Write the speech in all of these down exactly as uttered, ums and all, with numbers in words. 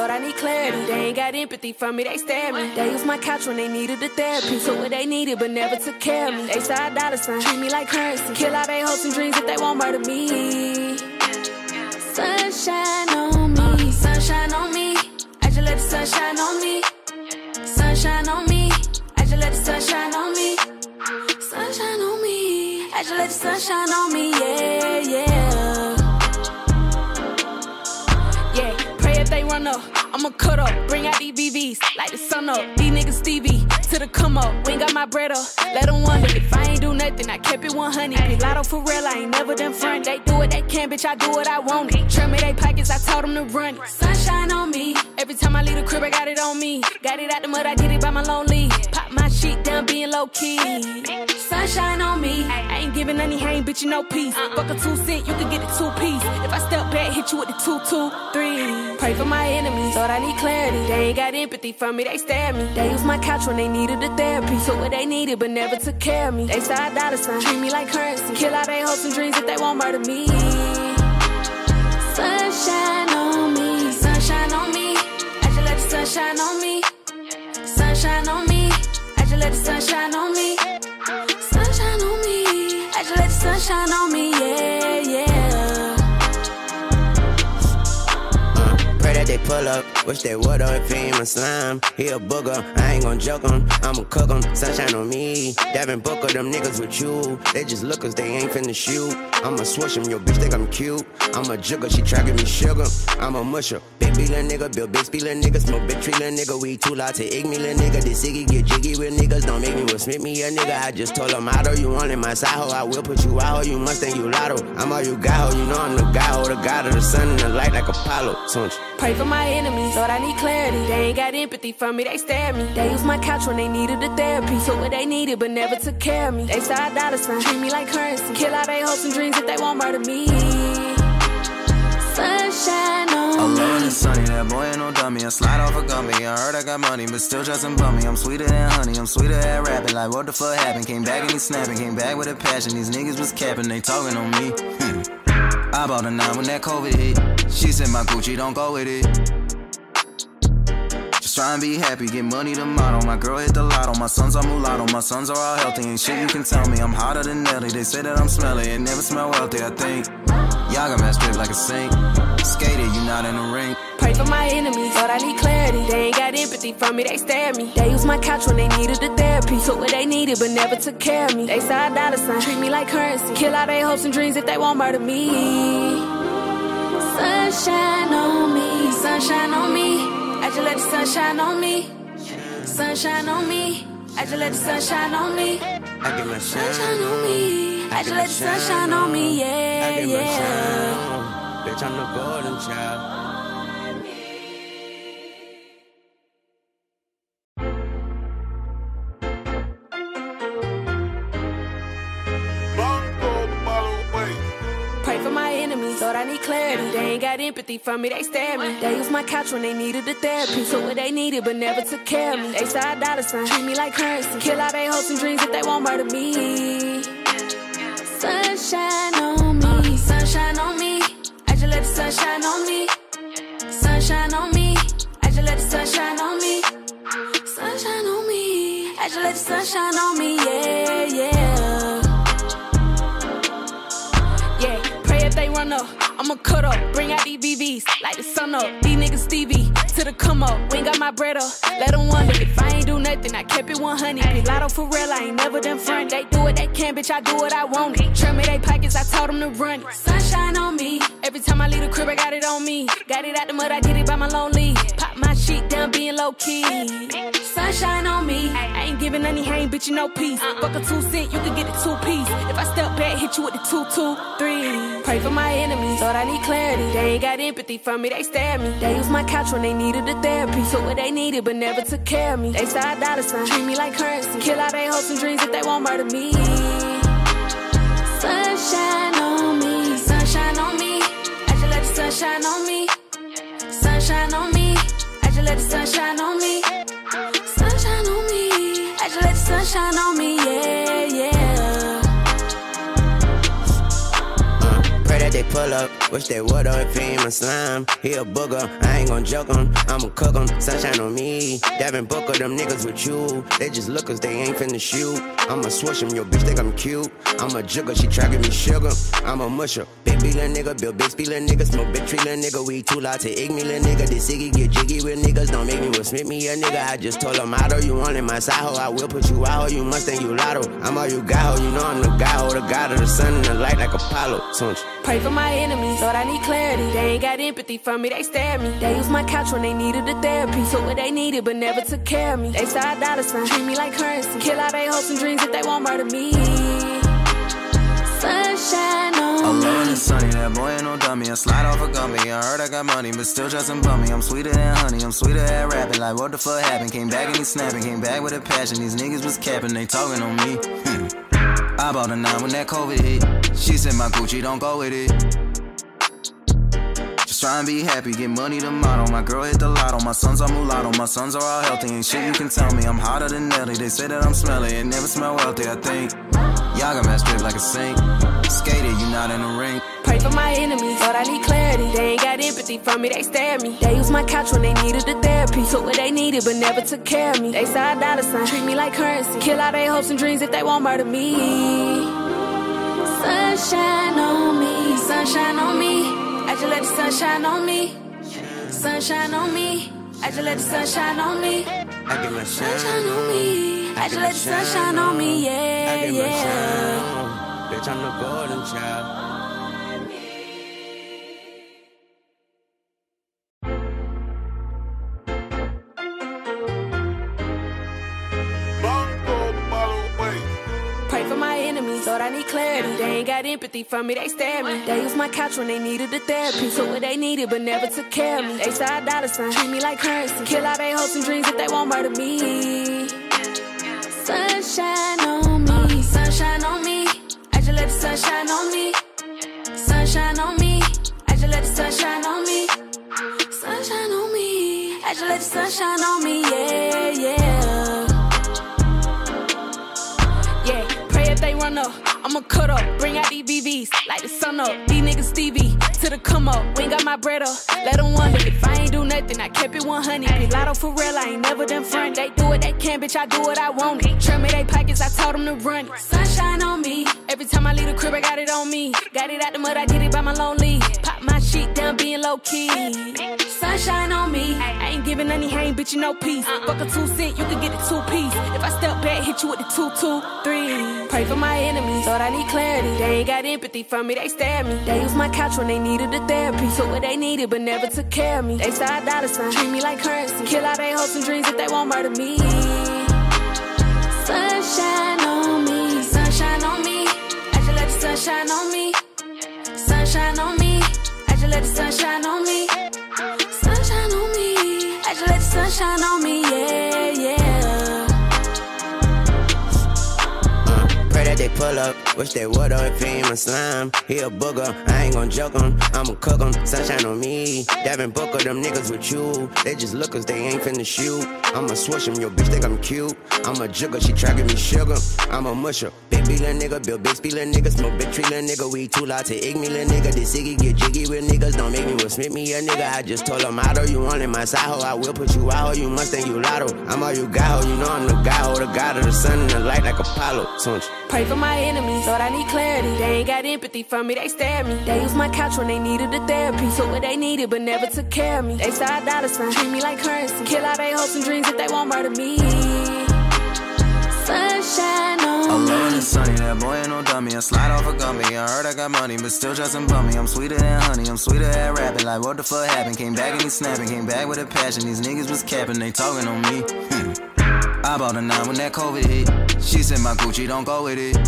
Lord, I need clarity. They ain't got empathy for me, they stare at me. They use my couch when they needed the therapy. So what they needed, but never took care of me. They side dollar sign, treat me like currency. Kill all they hopes and dreams if they won't murder me. Sunshine on me, sunshine on me. I just let the sunshine on me. Sunshine on me. I just let the sunshine on me. Sunshine on me. I just let the sunshine on me. Yeah, yeah. Yeah, pray if they run up, I'ma cut up, bring out these V Vs, like the sun up. These niggas Stevie, to the come up, we ain't got my bread up. Let them wonder if I ain't do nothing, I kept it one hundred. Pilato for real, I ain't never done front. They do what they can, bitch, I do what I want. Trim me they pockets, I told them to run. Sunshine on me, every time I leave the crib, I got it on me. Got it out the mud, I did it by my lonely. Pop my shit down, being low key. Sunshine on me, I ain't giving any hang, bitch, you no peace. Fuck a two cent, you can get a two piece. If I step back, hit you with the two, two, three. Pray for my enemies, Lord, I need clarity. They ain't got empathy for me, they stare at me. They use my couch when they needed the therapy. So what they needed, but never took care of me. They side dollar sign, treat me like currency. Kill all they hopes and dreams if they won't murder me. Sunshine on me, sunshine on me. I just let the sunshine on me. Sunshine on me, I just let the sunshine on me. Sunshine on me, I just let the sunshine on me, yeah, yeah. Pray that they pull up, wish they would up if he ain't my slime. He a booger, I ain't gon' joke him, I'ma cook him, sunshine on me. Devin Booker, them niggas with you, they just look cause they ain't finna shoot. I'ma swish him, your bitch think I'm cute. I'm a jugger, she try give me sugar, I'm a musher. Big B little nigga, build big speed little nigga, smoke big tree little nigga. We too loud to ig me little nigga, this Iggy get jiggy with niggas. Don't make me with Smith me a nigga, I just told him out, you on in my side hoe. I will put you out, ho, you must think you lotto. I'm all you got, ho, you know I'm the guy, ho, the god of the sun and the light like Apollo. Sonch. Pray for my enemies, Lord, I need clarity. They ain't got empathy for me, they stare at me. They use my couch when they needed the therapy. So what they needed, but never took care of me. They side dollar sign, treat me like currency. Kill all they hopes and dreams if they won't murder me. Sunshine on I'm me. low and it's sunny, that boy ain't no dummy. I slide off a gummy, I heard I got money, but still just some bummy. I'm sweeter than honey, I'm sweeter at rapping. Like what the fuck happened? Came back and he snapping, came back with a passion. These niggas was capping, they talking on me. Hmm. I bought a nine when that COVID hit. She said my Gucci don't go with it. Just try and be happy, get money tomorrow. My girl hit the lotto, my sons are mulatto. My sons are all healthy, ain't shit you can tell me. I'm hotter than Nelly, they say that I'm smelly. It never smell wealthy, I think. Y'all got messed up like a sink. Skated, you not in the ring. Pray for my enemies, Lord, I need clarity. They ain't got empathy for me, they stare at me. They use my couch when they needed the therapy. So what they needed, but never took care of me. They side dollar sign, treat me like currency. Kill all they hopes and dreams if they won't murder me. Sunshine on me, sunshine on me. I just let the sunshine on me. Sunshine on me, I just let the sunshine on me. I get my Sunshine on me, I just let the sunshine on me, yeah, I get my yeah. shine on. Bitch, I'm the golden child. Pray for my enemies, Lord, I need clarity. They ain't got empathy for me, they stare at me. They use my couch when they needed the therapy. So what they needed, but never took care of me. They side dollar sign, treat me like currency. Kill all they hopes and dreams if they won't murder me. Sunshine on me, sunshine on me. I just let the sunshine on me. Sunshine on me, I just let the sunshine on me. Sunshine on me, I just let the sunshine on me, yeah, yeah. Yeah, pray if they run up, I'ma cut up, bring out these V Vs, like the sun up. These niggas Stevie, to the come up, we ain't got my bread up. Let them wonder if I ain't do nothing, I kept it one hundred. Pilato for real, I ain't never done front. They do what they can, bitch, I do what I want. Trim me they pockets, I told them to run. Sunshine on me, every time I leave the crib, I got it on me. Got it out the mud, I did it by my lonely. Pop my shit down, being low key. Sunshine on me, I ain't giving any hang, bitch, you no peace. Fuck a two cent, you can get a two piece. If I step back, hit you with the two, two, three. Pray for my enemies, Lord, I need clarity. They ain't got empathy for me, they stare at me. They use my couch when they needed the therapy. So what they needed, but never took care of me. They side dollar sign, treat me like currency. Kill all they hopes and dreams if they won't murder me. Sunshine on me, sunshine on me. I just let the sunshine on me. Sunshine on me, I just let the sunshine on me. Sunshine on me, I just let the sunshine on me, yeah, yeah. that they pull up. Wish they would if he ain't my slime. He a booger, I ain't gon' joke him. I'ma cook him, sunshine on me. Devin Booker, them niggas with you. They just look cause they ain't finna shoot. I'ma swish him, yo bitch think I'm cute. I'm a jugger, she try give me sugar. I'm a musher, big big little nigga, build big speed little nigga, smoke big tree little nigga. We too loud to ig me little nigga. This Iggy get jiggy with niggas, don't make me Will Smith me a nigga. I just told him, motto, you want in my side hoe, I will put you out, you must think you lotto. I'm all you got, ho, you know I'm the guy, ho, the god of the sun and the light like Apollo. Sonch. Pray for my enemies, Lord, I need clarity. They ain't got empathy for me, they stare at me. They use my couch when they needed the therapy. So what they needed, but never took care of me. They side dollar sign, treat me like currency. Kill all they hopes and dreams if they won't murder me. Sunshine on I'm me. blowing it's sunny, that boy ain't no dummy. I slide off a gummy. I heard I got money, but still dressing bummy. I'm sweeter than honey, I'm sweeter at rapping. Like what the fuck happened? Came back and he snapping, came back with a passion. These niggas was capping, they talking on me. Hmm. I bought a nine when that COVID hit. She said my Gucci don't go with it. Just try and be happy, get money to model. My girl hit the lotto, my sons are mulatto. My sons are all healthy, ain't shit you can tell me. I'm hotter than Nelly, they say that I'm smelly. It never smell wealthy, I think. Y'all got mad straight like a sink. Skated, you not in the ring. Pray for my enemies, Lord, I need clarity. They ain't got empathy for me, they stare at me. They use my couch when they needed the therapy. Took what they needed, but never took care of me. They side dollar sign, treat me like currency. Kill all they hopes and dreams if they won't murder me. Sunshine on me, sunshine on me. I just let the sunshine on me. Sunshine on me. I just let the sunshine on me. I get my Sunshine on me. I just let the sunshine on me, yeah, I get my yeah. shine on. Bitch, I'm the golden child. Pray for my enemies, Lord, I need clarity. They ain't got empathy for me, they stare at me. They use my couch when they needed the therapy. Took what they needed, but never took care of me. They side dollar sign, treat me like currency. Kill all they hopes and dreams if they won't murder me. Sunshine on me, sunshine on me. I just let the sunshine on me. Sunshine on me. I just let the sunshine on me. Sunshine on me. I just let the sunshine on me, yeah, yeah. Yeah, pray if they run up, I'ma cut up, bring out these V Vs, like the sun up. These niggas Stevie, to the come up, we ain't got my bread up. Let them wonder if I ain't do nothing, I kept it one hundred. Pilato for real, I ain't never done front. They do what they can, bitch, I do what I want. Trim me they pockets, I told them to run. Sunshine on me, every time I leave the crib, I got it on me. Got it out the mud, I did it by my lonely. Pop my shit down, being low key. Sunshine on me, I ain't giving any hang, bitch, you no peace. Fuck a two cent, you can get a two piece. If I step back, hit you with the two, two, three. Pray for my enemies, Lord, I need clarity. They ain't got empathy for me, they stare at me. They use my couch when they needed the therapy. Took what they needed, but never took care of me. They side dollar sign, treat me like currency. Kill all they hopes and dreams if they won't murder me. Sunshine on me, sunshine on me. I just let the sunshine on me. Sunshine on me. I just let the sunshine on me. Sunshine on me. I just let the sunshine on me, yeah, yeah. Pray that they pull up, wish they would if he ain't my slime. He a booger, I ain't gon' joke him. I'ma cook him, sunshine on me. Devin Booker, them niggas with you. They just look cause they ain't finna shoot. I'ma swish him, yo bitch think I'm cute. I'm a jugger, she try give me sugar. I'm a musher, big big little nigga, build big speed little nigga, smoke big tree little nigga. We too loud to ig me little nigga. This Iggy get jiggy with niggas, don't make me Will Smith me a nigga. I just told him, motto, you want in my side hoe, I will put you out, ho, you must think you lotto. I'm all you got, ho, you know I'm the guy, ho, the god of the sun and the light like Apollo. Sonch. Pray for my enemies, Lord, I need clarity. They ain't got empathy for me, they stare at me. They use my couch when they needed the therapy. Took what they needed, but never took care of me. They side dollar sign, treat me like currency. Kill all they hopes and dreams if they won't murder me. Sunshine on I'm me. blowing it's sunny, that boy ain't no dummy. I slide off a gummy. I heard I got money, but still dressing bummy. I'm sweeter than honey, I'm sweeter at rapping. Like what the fuck happened? Came back and he snapping, came back with a passion. These niggas was capping, they talking on me. Hmm. I bought a nine when that COVID hit. She said my Gucci don't go with it.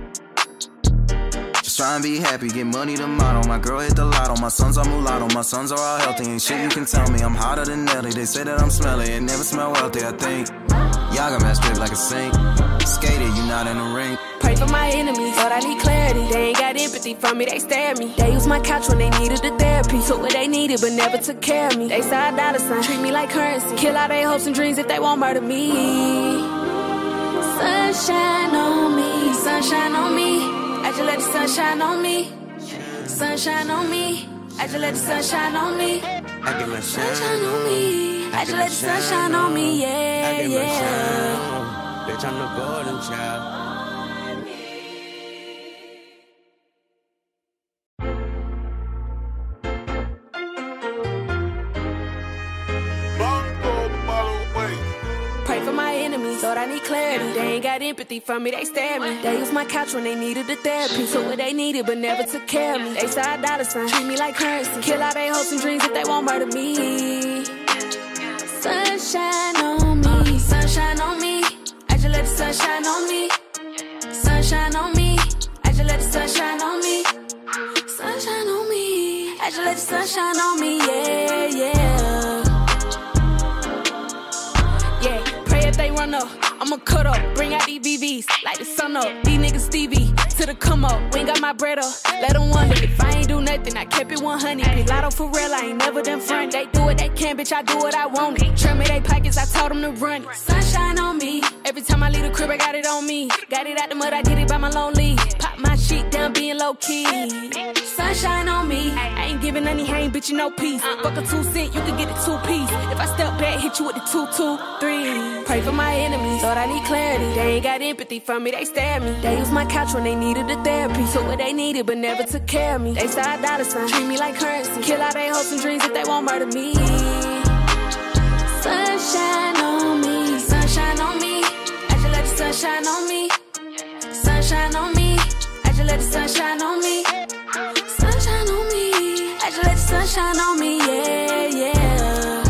Just try and be happy, get money to model. My girl hit the lotto, my sons are mulatto. My sons are all healthy, ain't shit you can tell me. I'm hotter than Nelly, they say that I'm smelly. It never smell wealthy, I think. Y'all got mad straight like a sink. Skated, you not in the ring. Pray for my enemies, Lord, I need clarity. They ain't got empathy for me, they stare at me. They use my couch when they needed the therapy. Took what they needed, but never took care of me. They side dollar sign, treat me like currency. Kill all they hopes and dreams if they won't murder me. Sunshine on me, sunshine on me. I just let the sunshine on me. Sunshine on me. I just let the sunshine on me. I get my Sunshine on me. I just let the sunshine on me. Yeah, I get my yeah. shine on. Bitch, I'm the golden child. Pray for my enemies, Lord, I need clarity. They ain't got empathy for me, they stare at me. They use my couch when they needed the therapy. So what they needed, but never took care of me. They side dollar sign, treat me like currency. Kill all they hopes and dreams if they won't murder me. Sunshine on me, sunshine on me. I just let the sunshine on me. Sunshine on me, I just let the sunshine on me. Sunshine on me, I just let the sunshine on me, yeah, yeah. Yeah, pray if they run up, I'ma cut up, bring out these B Vs, like the sun up. These niggas Stevie, to the come up, we ain't got my bread up. Let them wonder if I ain't do nothing, I kept it one hundred. Pilato for real, I ain't never done front. They do what they can, bitch, I do what I want. Trim me they pockets, I told them to run. Sunshine on me, every time I leave the crib, I got it on me. Got it out the mud, I did it by my lonely. Pop my shit down, being low key. Sunshine on me, I ain't giving any hang, bitch, you no peace. Fuck a two cent, you can get the two piece. If I step back, hit you with the two, two, three. Pray for my enemies, Lord, I need clarity. They ain't got empathy for me, they stare at me. They use my couch when they needed the therapy. So what they needed, but never took care of me. They side dollar sign, treat me like currency. Kill all they hopes and dreams if they won't murder me. Sunshine on me, sunshine on me. I just let the sunshine on me. Sunshine on me, I just let the sunshine on me. Sunshine on me, I just let the sunshine on me, yeah, yeah.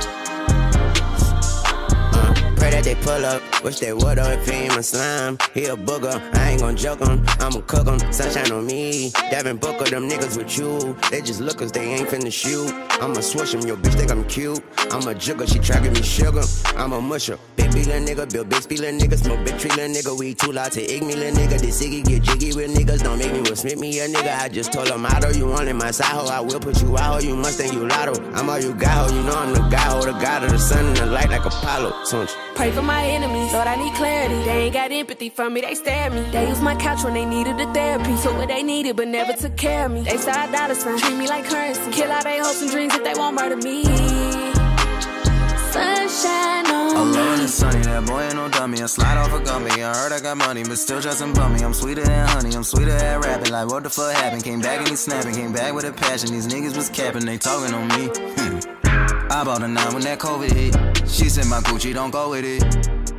Uh, pray that they pull up, wish they would up if he ain't my slime. He a booger, I ain't gon' joke him, I'ma cook him. Sunshine on me, Devin Booker, them niggas with you. They just lookers, they ain't finna shoot. I'ma swish him, yo bitch think I'm cute. I'm a jugger, she try give me sugar. I'm a musher, big B little nigga, build big speed little nigga, smoke big tree little nigga. We too loud to ig me little nigga. This Iggy get jiggy with niggas, don't make me Will Smith me a nigga. I just told him, motto, you want in my side hoe, I will put you out, you must think you lotto. I'm all you got, ho, you know I'm the guy, ho, the god of the sun and the light like Apollo. Sonch. Pray for my enemies, Lord, I need clarity. They ain't got empathy for me, they stare at me. They use my couch when they needed the therapy. So what they needed, but never took care of me. They side dollar sign, treat me like currency. Kill all they hopes and dreams if they won't murder me. Sunshine on I'm me. blowing and sunny, that boy ain't no dummy. I slide off a gummy. I heard I got money, but still dressing bummy. I'm sweeter than honey, I'm sweeter at rapping. Like what the fuck happened? Came back and he snapping, came back with a passion. These niggas was capping, they talking on me. Hmm. I bought a nine when that COVID hit. She said my Gucci don't go with it.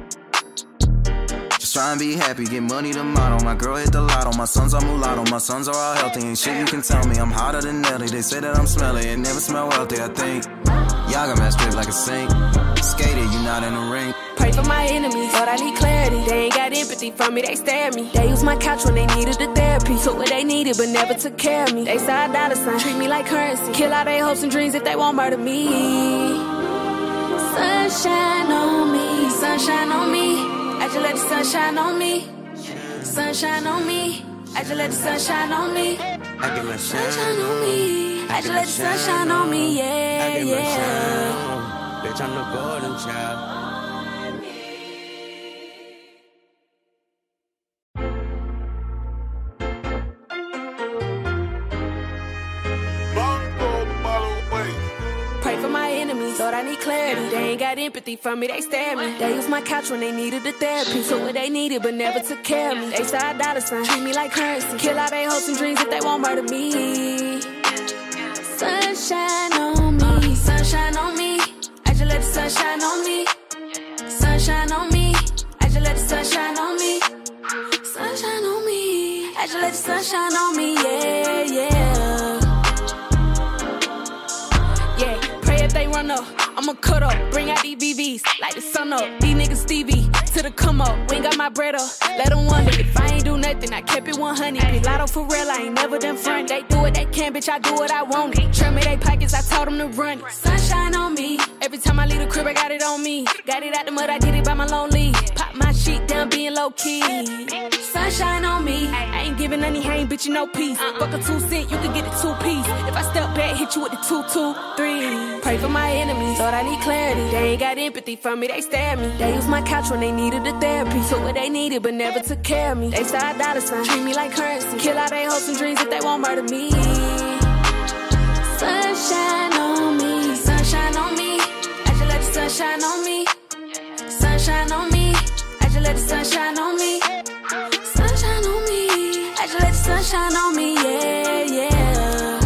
Just try and be happy, get money to model. My girl hit the lotto, my sons are mulatto. My sons are all healthy, ain't shit you can tell me. I'm hotter than Nelly, they say that I'm smelly. It never smell wealthy, I think. Y'all got my strip like a saint. Skated, you not in the ring. Pray for my enemies, Lord, I need clarity. They ain't got empathy for me, they stare at me. They use my couch when they needed the therapy. So what they needed, but never took care of me. They side dollar sign, treat me like currency. Kill all they hopes and dreams if they won't murder me. Sunshine on me, sunshine on me. I just let the sunshine on me. Sunshine on me, I just let the sunshine on me. I get my Sunshine on me, I just let the sunshine on me, yeah, I get my yeah. shine on. Bitch, I'm the golden child. Pray for my enemies, Lord, I need clarity. They ain't got empathy for me, they stare at me. They use my couch when they needed the therapy. So what they needed, but never took care of me. They side dollar sign, treat me like currency. Kill all they hopes and dreams if they won't murder me. Sunshine on me, sunshine on me. I just let the sunshine on me. Sunshine on me, I just let the sunshine on me. Sunshine on me, I just let the sunshine on me, yeah, yeah. Yeah, pray if they run up, I'ma cut up, bring out these B Vs, like the sun up. These niggas Stevie, to the come up, we ain't got my bread up. Let them wonder if I ain't do nothing, I kept it one hundred. Pilato for real, I ain't never done front. They do what they can, bitch, I do what I want. Trim me they pockets, I told them to run. Sunshine on me, every time I leave the crib, I got it on me. Got it out the mud, I did it by my lonely. Pop my shit down, being low key. Sunshine on me, I ain't giving any hang, bitch, you no peace. Fuck a two cent, you can get the two piece. If I step back, hit you with the two, two, three. Pray for my enemies, thought I need clarity. They ain't got empathy for me, they stare at me. They used my couch when they needed the therapy. Took what they needed, but never took care of me. They start dollar sign, treat me like currency. Kill all they hopes and dreams if they won't murder me. Sunshine on me, sunshine on me. I just let the sunshine on me. Sunshine on me, I just let the sunshine on me. Sunshine on me, I just let the sunshine on me, yeah, yeah.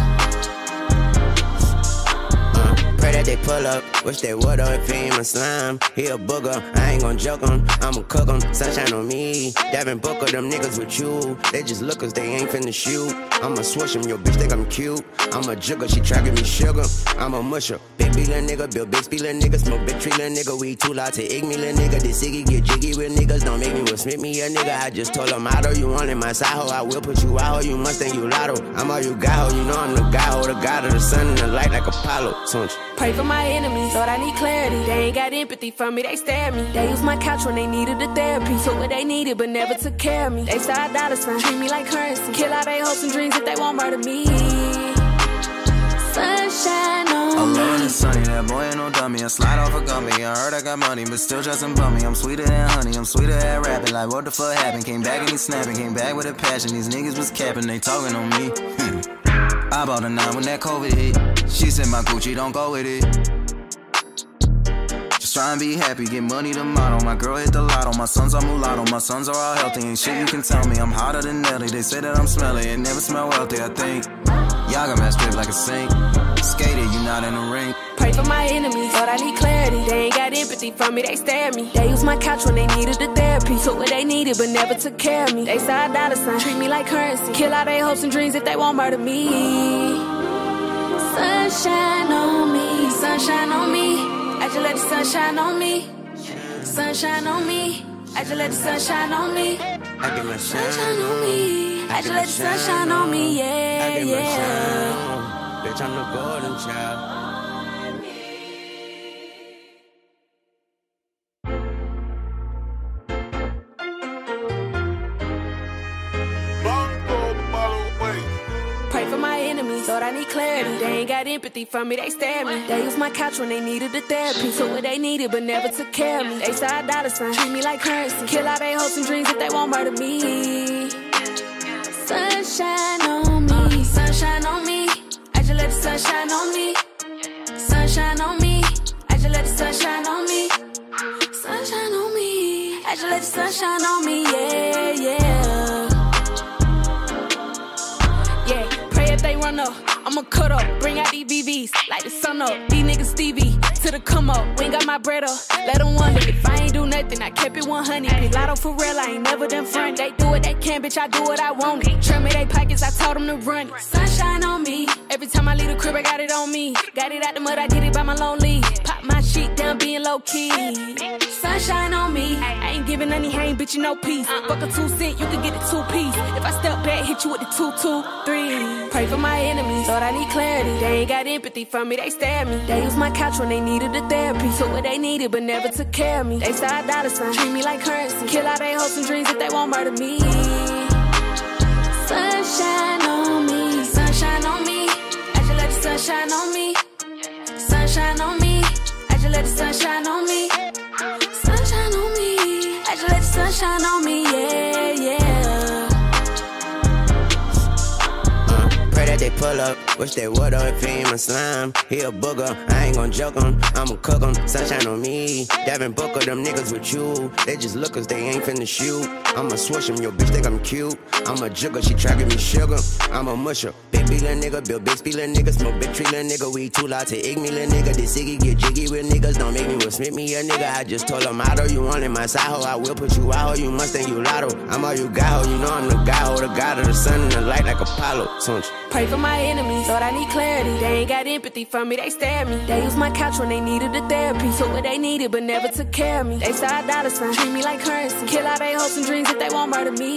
Uh, pray that they pull up, wish they would if he ain't my slime. He a booger, I ain't gon' joke him, I'ma cook him, sunshine on me. Devin Booker, them niggas with you, they just look cause they ain't finna shoot. I'ma swish him, your bitch think I'm cute. I'm a jugger, she try give me sugar. I'm a musher, big B little nigga, build big speed little nigga, smoke big tree little nigga. We too loud to ig me little nigga. This Iggy get jiggy with niggas, don't make me Will Smith me a nigga. I just told him, Otto, you want in my side hoe, I will put you out ho, you must think you lotto. I'm all you got ho, you know I'm the guy ho, the god of the sun and the light like Apollo. Pray for my enemies, thought I need clarity. They ain't got empathy for me, they stare at me. They used my couch when they needed the therapy. Took what they needed, but never took care of me. They start dollar sign, treat me like currency. Kill all they hopes and dreams if they won't murder me. Sunshine on me. Alone and sunny, that boy ain't no dummy. I slide off a gummy. I heard I got money, but still dressing bummy. I'm sweeter than honey, I'm sweeter than rapping. Like what the fuck happened? Came back and he snapping, came back with a passion. These niggas was capping, they talking on me. Hmm. I bought a nine when that COVID hit. She said my Gucci don't go with it. Just try and be happy, get money tomorrow. My girl hit the lotto, my sons are mulatto. My sons are all healthy, and shit you can tell me I'm hotter than Nelly. They say that I'm smelly, and never smell wealthy, I think. Y'all got messed up like a sink. Skated, you not in the ring. Pray for my enemies, thought I need clarity. They ain't got empathy for me, they stare at me. They used my couch when they needed the therapy. Took what they needed, but never took care of me. They start dollar sign, treat me like currency. Kill all they hopes and dreams if they won't murder me. Sunshine on me, sunshine on me. I just let the sunshine on me. Sunshine on me, I just let the sunshine on me. I get my Sunshine on me, I just let the sunshine on me, yeah, yeah. Bitch, I'm the golden child. Pray for my enemies, thought I need clarity. They ain't got empathy for me, they stare at me. They used my couch when they needed the therapy. Took what they needed, but never took care of me. They start dollar sign, treat me like currency. Kill all they hopes and dreams if they won't murder me. Sunshine on me, sunshine on me. I just let the sunshine on me. Sunshine on me, I just let the sunshine on me. Sunshine on me, I just let the sunshine on me, yeah, yeah. Yeah, pray if they run up, I'ma cut up, bring out these B Vs, like the sun up. These niggas Stevie, to the come up, we ain't got my bread up. Let them wonder if I ain't do nothing, I kept it one hundred. Pilato for real, I ain't never done front. They do what they can, bitch, I do what I want. Trim me they pockets, I told them to run. Sunshine on me, every time I leave the crib, I got it on me. Got it out the mud, I did it by my lonely. Pop my shit down, being low key. Sunshine on me, I ain't giving any hang, bitch, you no peace. Fuck a two cent, you can get the two piece. If I step back, hit you with the two, two, three. Pray for my enemies, thought I need clarity. They ain't got empathy for me, they stare at me. They used my couch when they needed the therapy. Took what they needed, but never took care of me. They start dollar sign, treat me like currency. Kill all they hopes and dreams if they won't murder me. Sunshine on me, sunshine on me. I just let the sunshine on me. Sunshine on me, I just let the sunshine on me. Sunshine on me, I just let the sunshine on me, yeah, yeah. Pray that they pull up, wish they would if he ain't my slime. He a booger, I ain't gon' joke him, I'ma cook him, sunshine on me. Devin Booker, them niggas with you, they just look cause they ain't finna shoot. I'ma swish him, your bitch think I'm cute. I'm a jugger, she try give me sugar. I'm a musher, big B little nigga, build big speed little nigga, smoke big tree little nigga. We too loud to ig me little nigga. This Iggy get jiggy with niggas, don't make me Will Smith me a nigga. I just told him, Otto, you want in my side ho, I will put you out ho, you must think you lotto. I'm all you got ho, you know I'm the guy ho, the god of the sun and the light like Apollo. Pray for my enemies, thought I need clarity. They ain't got empathy for me, they stare at me. They used my couch when they needed the therapy. Took what they needed, but never took care of me. They start dollar sign, treat me like currency. Kill all they hopes and dreams if they won't murder me.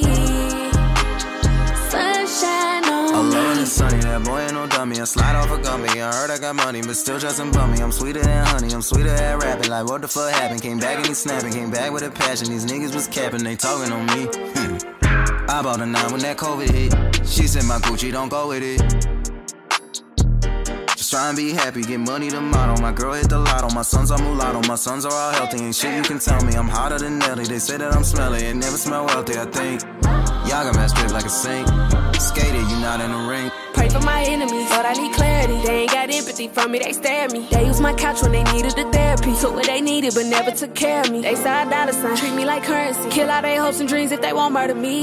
Sunshine on me. Alone and sunny, that boy ain't no dummy. I slide off a gummy. I heard I got money, but still dressing bummy. I'm sweeter than honey, I'm sweeter than rapping. Like what the fuck happened? Came back and he snapping, came back with a passion. These niggas was capping, they talking on me. Hmm. I bought a nine when that COVID hit. She said my Gucci don't go with it. Just try and be happy, get money to model. My girl hit the lotto, my sons are mulatto. My sons are all healthy, ain't shit you can tell me. I'm hotter than Nelly, they say that I'm smelly. It never smell wealthy, I think. Y'all got mad straight like a saint. Skated, you not in the ring. Pray for my enemies, Lord, I need clarity. They ain't got empathy for me, they stare at me. They used my couch when they needed the therapy. Took what they needed, but never took care of me. They side dollar sign, treat me like currency. Kill all their hopes and dreams if they won't murder me.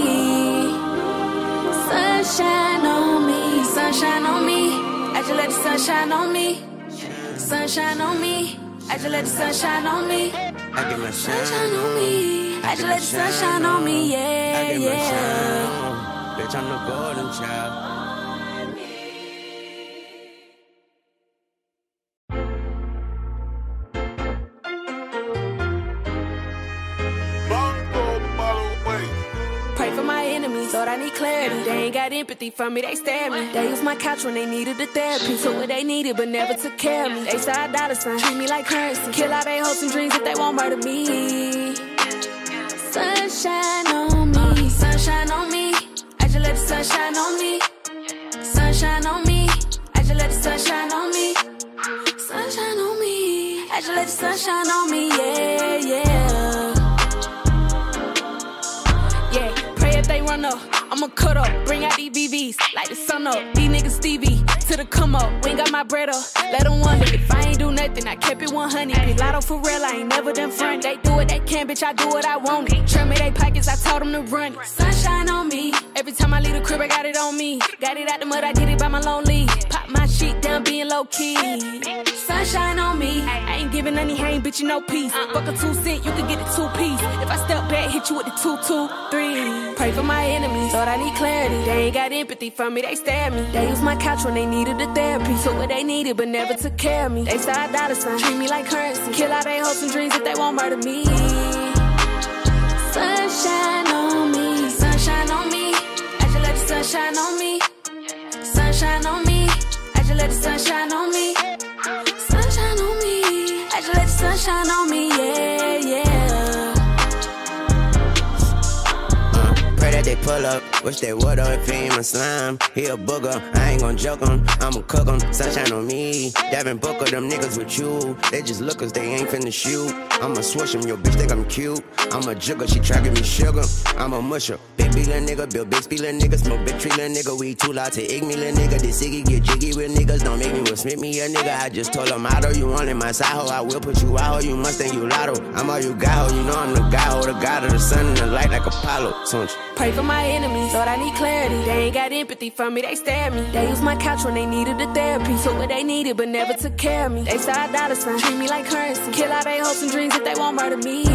Sunshine on me, sunshine on me. I just let the sunshine on me. Sunshine on me. I just let the sunshine on me. I get my Sunshine on me. I just let the sunshine on me, yeah, I get my yeah. shine on. Bitch, I'm the golden child. Pray for my enemies, Lord, I need clarity. They ain't got empathy for me, they stare at me. They used my couch when they needed the therapy. Took what they needed, but never took care of me. They side dollar sign, treat me like currency. Kill all their hopes and dreams if they won't murder me. Sunshine on me, sunshine on me. I just let the sunshine on me. Sunshine on me. I just let the sunshine on me. Sunshine on me. I just let the sunshine on me, yeah, yeah. Yeah, pray if they run up, I'ma cut up, bring out these V Vs, like the sun up. These niggas Stevie, to the come up, we ain't got my bread up. Let them wonder if I ain't do nothing, I kept it one hundred. Big lotto for real, I ain't never done front. They do what they can, bitch, I do what I want. Trim me they pockets, I told them to run. Sunshine on me, every time I leave the crib, I got it on me. Got it out the mud, I did it by my lonely. Pop my shit down, being low key. Sunshine on me, I ain't giving any hang, bitch, you no peace. Fuck a two cent, you can get a two piece. If I step back, hit you with the two, two, three. Pray for my enemies, Lord, I need clarity. They ain't got empathy for me, they stare at me. They used my couch when they needed the therapy. Took what they needed, but never took care of me. They side dollar sign, treat me like currency. Kill all their hopes and dreams if they won't murder me. Sunshine on me, sunshine on me. I just let the sunshine on me. Sunshine on me. I just let the sunshine on me. Sunshine on me. I just let the sunshine on me, yeah, yeah. Pray that they pull up, wish they would if he ain't my slime. He a booger, I ain't gon' joke him, I'ma cook him, sunshine on me. Devin Booker, them niggas with you, they just look cause they ain't finna shoot. I'ma swish him, your bitch think I'm cute. I'm a jugger, she try give me sugar. I'm a musher, big big little nigga, build big speed little nigga, smoke big tree little nigga. We too loud to ignore me little nigga. This Iggy get jiggy with niggas, don't make me Will Smith me a nigga. I just told him out, you on in my side hoe, I will put you out, ho, you must think you lotto. I'm all you got, ho, you know I'm the guy, ho, the god of the sun and the light like Apollo. Sonch. Pray for my enemies, Lord, I need clarity. They ain't got empathy for me, they stare at me. They used my couch when they needed the therapy. Took what they needed, but never took care of me. They side dollar sign, treat me like currency. Kill all their hopes and dreams if they won't murder me.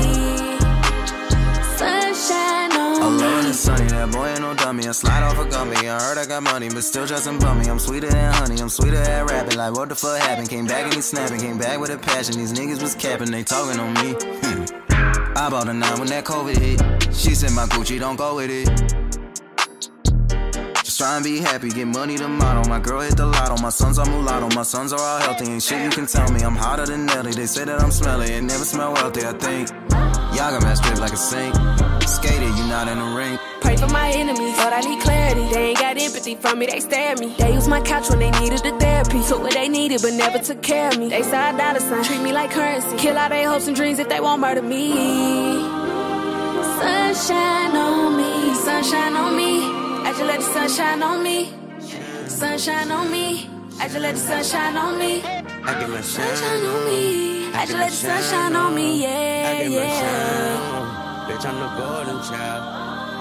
Sunshine on I'm me. low and sunny, that boy ain't no dummy. I slide off a gummy. I heard I got money, but still dressing bummy. I'm sweeter than honey, I'm sweeter than rapping. Like what the fuck happened? Came back and he snapping, came back with a passion. These niggas was capping, they talking on me. Hmm. I bought a nine when that COVID hit. She said my Gucci don't go with it. Just try and be happy, get money to model. My girl hit the lotto, my sons are mulatto. My sons are all healthy, ain't shit you can tell me. I'm hotter than Nelly, they say that I'm smelly. It never smell wealthy, I think. Y'all got mad straight like a saint. Skated, you not in the ring. Pray for my enemies, Lord, I need clarity. They ain't got empathy for me, they stare at me. They used my couch when they needed the therapy. Took what they needed, but never took care of me. They side dollar sign, treat me like currency. Kill all their hopes and dreams if they won't murder me. Sunshine on me, sunshine on me. I just let the sunshine on me. Sunshine on me. I just let the sunshine on me. I get my Sunshine on me. I just let the sunshine on me, yeah, I get my yeah. shine on. Bitch, I'm the golden child.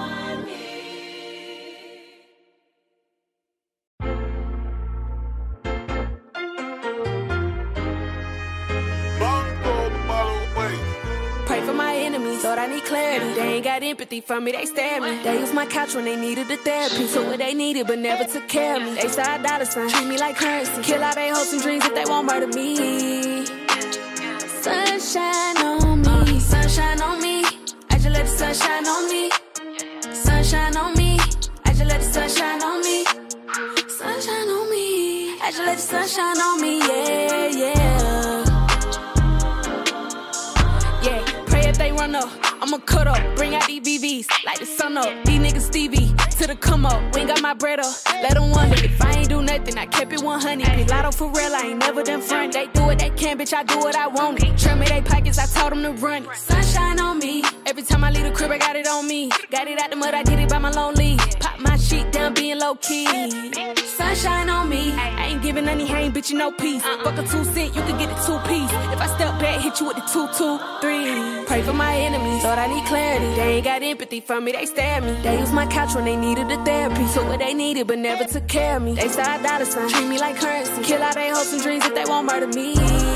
Pray for my enemies, Lord, I need clarity. They ain't got empathy for me, they stare at me. They used my couch when they needed the therapy. Took what they needed, but never took care of me. They side dollar sign, treat me like currency. Kill all their hopes and dreams if they won't murder me. Sunshine on me, sunshine on me. I just let the sunshine on me. Sunshine on me. I just let the sunshine on me. Sunshine on me. I just let the sunshine on me, yeah, yeah. Yeah, pray if they run up, I'ma cut up, bring out these V Vs, like the sun up. These niggas Stevie, to the come up, we ain't got my bread up. Let them wonder if I ain't do nothing, I kept it one hundred. Pilato for real, I ain't never done front. They do what they can, bitch, I do what I want. Trim me they pockets, I told them to run. Sunshine on me, every time I leave the crib, I got it on me. Got it out the mud, I did it by my lonely. Pop my shit down, being low key. Sunshine on me, I ain't giving any hang, bitch, you no peace. Fuck a two cent, you can get a two piece. If I step back, hit you with the two, two, three. Pray for my enemies, Lord, I need clarity. They ain't got empathy for me, they stab me. They use my couch when they needed the therapy. So what they needed, but never took care of me. They side dollar sign, treat me like currency. Kill all they hopes and dreams if they won't murder me.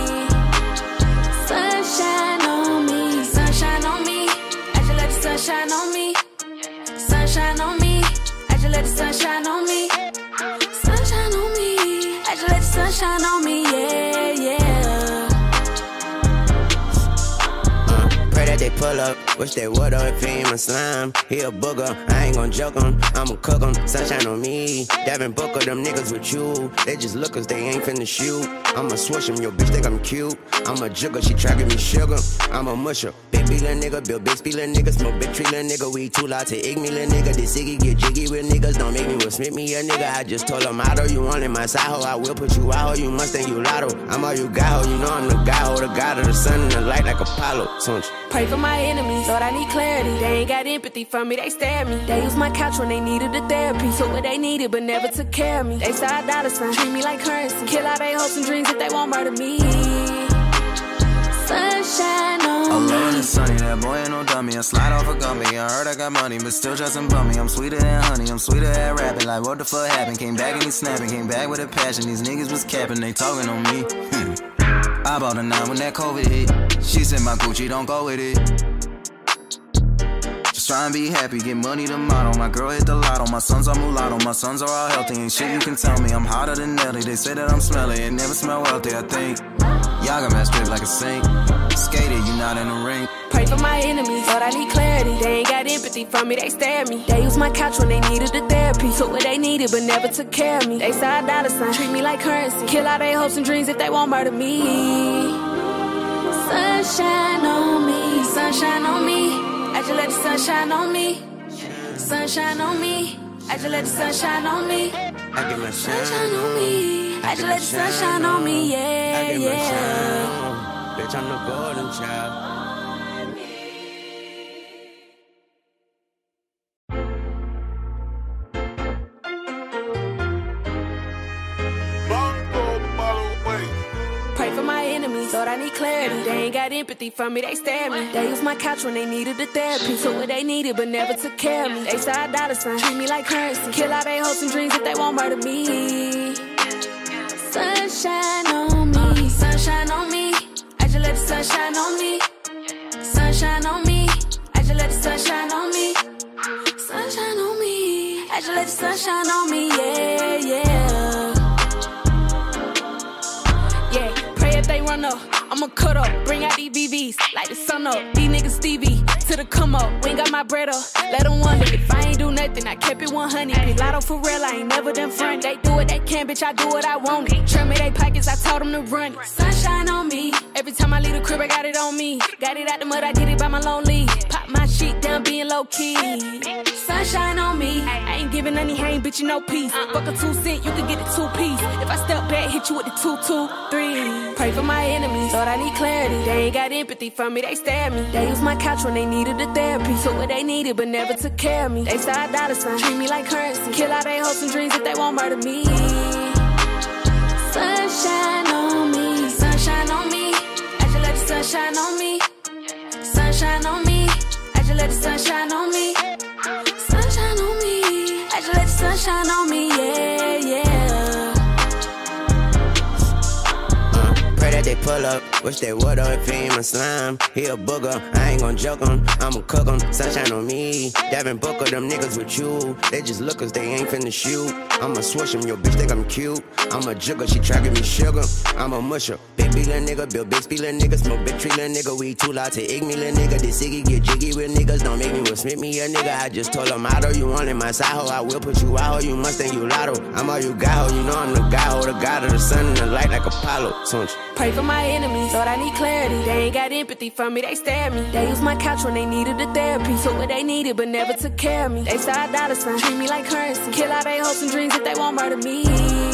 Sunshine on me, sunshine on me. I just let the sunshine on me. Sunshine on me, I just let the sunshine on me. Sunshine on me, I just let the sunshine on me, yeah, yeah. Uh, pray that they pull up, wish they would up if he ain't my slime. He a booger, I ain't gon' joke him, I'ma cook him. Sunshine on me, Devin Booker, them niggas with you. They just lookers, they ain't finna shoot. I'ma swish him, yo bitch think I'm cute. I'm a jugger, she try give me sugar. I'm a musher, big B little nigga, build big speed little nigga, smoke big tree little nigga. We too loud to ignore me little nigga. This Iggy get jiggy with niggas, don't make me Will Smith me a nigga. I just told him, motto, you want in my side hoe, I will put you out, you must think you lotto. I'm all you got, ho, you know I'm the guy, ho, the god of the sun and the light like Apollo. Sonch. Pray for my enemies, Lord, I need clarity. They ain't got empathy for me, they stab me. They use my couch when they needed the therapy. So what they needed, but never took care of me. They side dollar sign, treat me like currency. Kill all they hopes and dreams if they won't murder me. Sunshine on I'm me. rolling sunny, that boy ain't no dummy. I slide off a gummy. I heard I got money, but still just some bummy. I'm sweeter than honey, I'm sweeter at rapping. Like what the fuck happened? Came back and he snapping, came back with a passion. These niggas was capping, they talking on me. Hmm. I bought a nine when that COVID hit. She said my Gucci don't go with it. Just try and be happy, get money to model. My girl hit the lotto, my sons are mulatto. My sons are all healthy, ain't shit you can tell me. I'm hotter than Nelly, they say that I'm smelly. It never smell wealthy, I think. Y'all got my strip like a saint. Skated, you not in the ring. Pray for my enemies, Lord, I need clarity. They ain't got empathy for me, they stab me. They use my couch when they needed the therapy. So what they needed, but never took care of me. They side dollar sign, treat me like currency. Kill all they hopes and dreams if they won't murder me. Sunshine on me, sunshine on me. I just let the sunshine on me. Sunshine on me, I just let the sunshine on me. I get my Sunshine on me, I just let the sunshine on me, yeah, I get my yeah. shine on. Bitch, I'm the golden child. Pray for my enemies, Lord, I need clarity. They ain't got empathy for me, they stab me. They use my couch when they needed the therapy. So what they needed, but never took care of me. They side dollar sign, treat me like currency. Kill all they hopes and dreams if they won't murder me. Sunshine on me, sunshine on me. I just let the sunshine on me. Sunshine on me, I just let the sunshine on me. Sunshine on me, I just let the sunshine on me, yeah, yeah. Yeah, pray if they run up, I'ma cut up, bring out these B Vs, light the sun up, these niggas Stevie, to the come up, we ain't got my bread up, let them wonder if I ain't do nothing, I kept it one hundred, Pilato for real, I ain't never done front, they do what they can, bitch, I do what I want, trim me they pockets, I told them to run, sunshine on me, every time I leave the crib, I got it on me, got it out the mud, I did it by my lonely, pop my shit down, being low key, sunshine on me, I ain't giving any hang, bitch, you no peace, fuck a two cent, you can get a two piece, if I step back, hit you with the two, two, three, pray for my enemies, Lord, I need clarity, they ain't got empathy for me, they stab me, they use my couch when they needed the therapy, so what they needed, but never took care of me, they side dollar sign, treat me like currency, kill all they hopes and dreams if they won't murder me, sunshine on me, sunshine on me, I just let the sunshine on me, sunshine on me, I just let the sunshine on me, sunshine on me, I just let the sunshine on me, yeah, yeah. Pray that they pull up, wish they would up if he ain't my slime. He a booger, I ain't gon' joke him, I'ma cook him. Sunshine on me, Devin Booker, them niggas with you. They just lookers, they ain't finna shoot. I'ma swish him, yo bitch think I'm cute. I'm a jugger, she try give me sugar. I'm a musher, big Big B little nigga, build big speed little nigga, smoke big tree little nigga, we too loud to ignore me little nigga. This Siggy get jiggy with niggas, don't make me Will Smith me a nigga. I just told him out, you want in my side hoe, I will put you out, ho, you must think you lotto. I'm all you got, ho, you know I'm the guy, ho, the god of the sun and the light like Apollo. Pray for my enemies, Lord, I need clarity. They ain't got empathy for me, they stare at me. They use my couch when they needed the therapy. Took what they needed, but never took care of me. They side dollar sign, treat me like currency. Kill all they hopes and dreams if they won't murder me.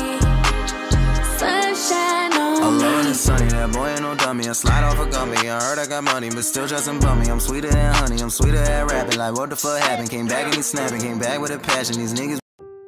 Sunshine on I'm me. low and it's sunny, that boy ain't no dummy. I slide off a gummy, I heard I got money, but still trustin' bummy. I'm sweeter than honey, I'm sweeter than rapping. Like what the fuck happened? Came back and he snapping, came back with a passion. These niggas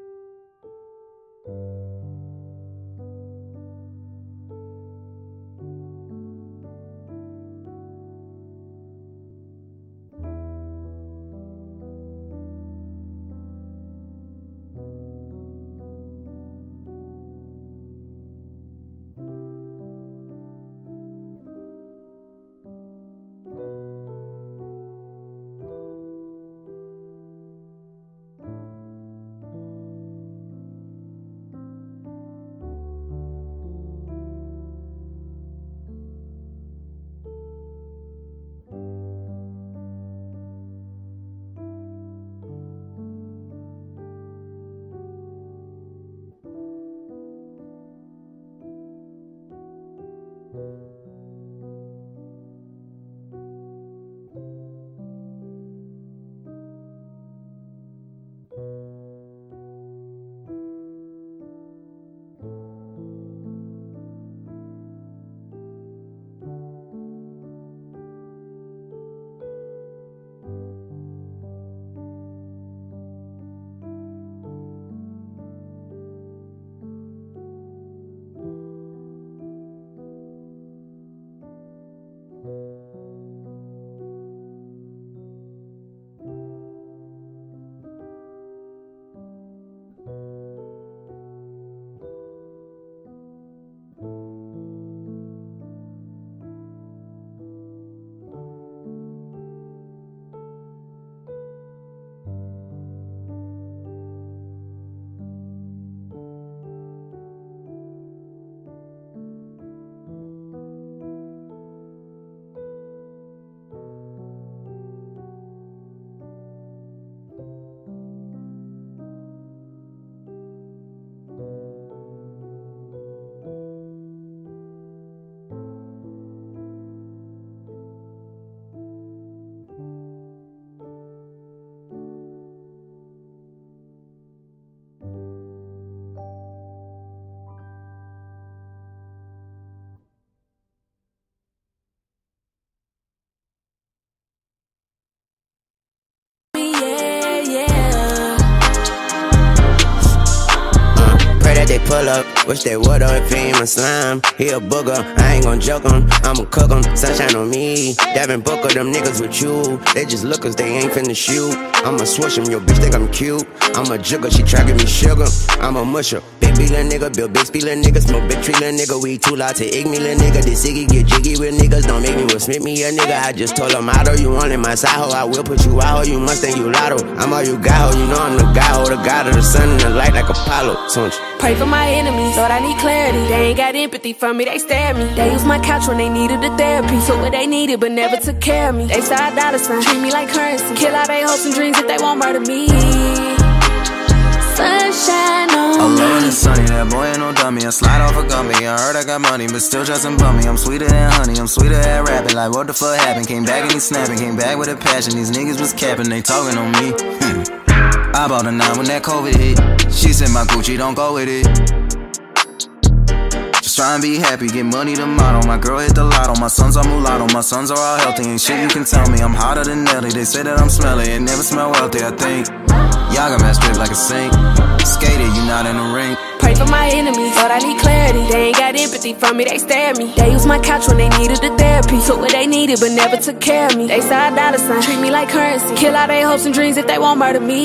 They pull up, wish they would up if he ain't my slime. He a booger, I ain't gon' joke him, I'ma cook him, sunshine on me. Devin Booker, them niggas with you, they just look cause they ain't finna shoot. I'ma swish him, your bitch think I'm cute. I'm a jugger, she try give me sugar, I'm a musher. Big B little nigga, build big speed little nigga, smoke big tree little nigga, we too loud to ignore me little nigga. This Siggy get jiggy with niggas, don't make me Will Smith me a nigga. I just told him out, you want in my side hoe, I will put you out, ho, you must think you lotto. I'm all you got, ho, you know I'm the guy, ho, the god of the sun and the light like Apollo. Pray for my enemies, Lord, I need clarity. They ain't got empathy for me, they stare at me. They use my couch when they needed the therapy. Took what they needed, but never took care of me. They side dollar sign, treat me like currency. Kill all they hopes and dreams if they won't murder me. Sunshine on I'm me. low and it's sunny, that boy ain't no dummy. I slide off a gummy, I heard I got money, but still trustin' bummy. I'm sweeter than honey, I'm sweeter than rapping. Like what the fuck happened? Came back and he snapping, came back with a passion. These niggas was capping, they talking on me. I bought a nine when that COVID hit. She said my Gucci don't go with it. Just try and be happy, get money to model. My girl hit the lotto, my sons are mulatto. My sons are all healthy, ain't shit you can tell me. I'm hotter than Nelly, they say that I'm smelly. It never smell wealthy, I think. Y'all got mad straight like a saint. Skated, you not in the ring. Pray for my enemies, Lord, I need clarity. They ain't got empathy for me, they stare at me. They use my couch when they needed the therapy. Took what they needed, but never took care of me. They side dollar sign, treat me like currency. Kill all they hopes and dreams if they won't murder me.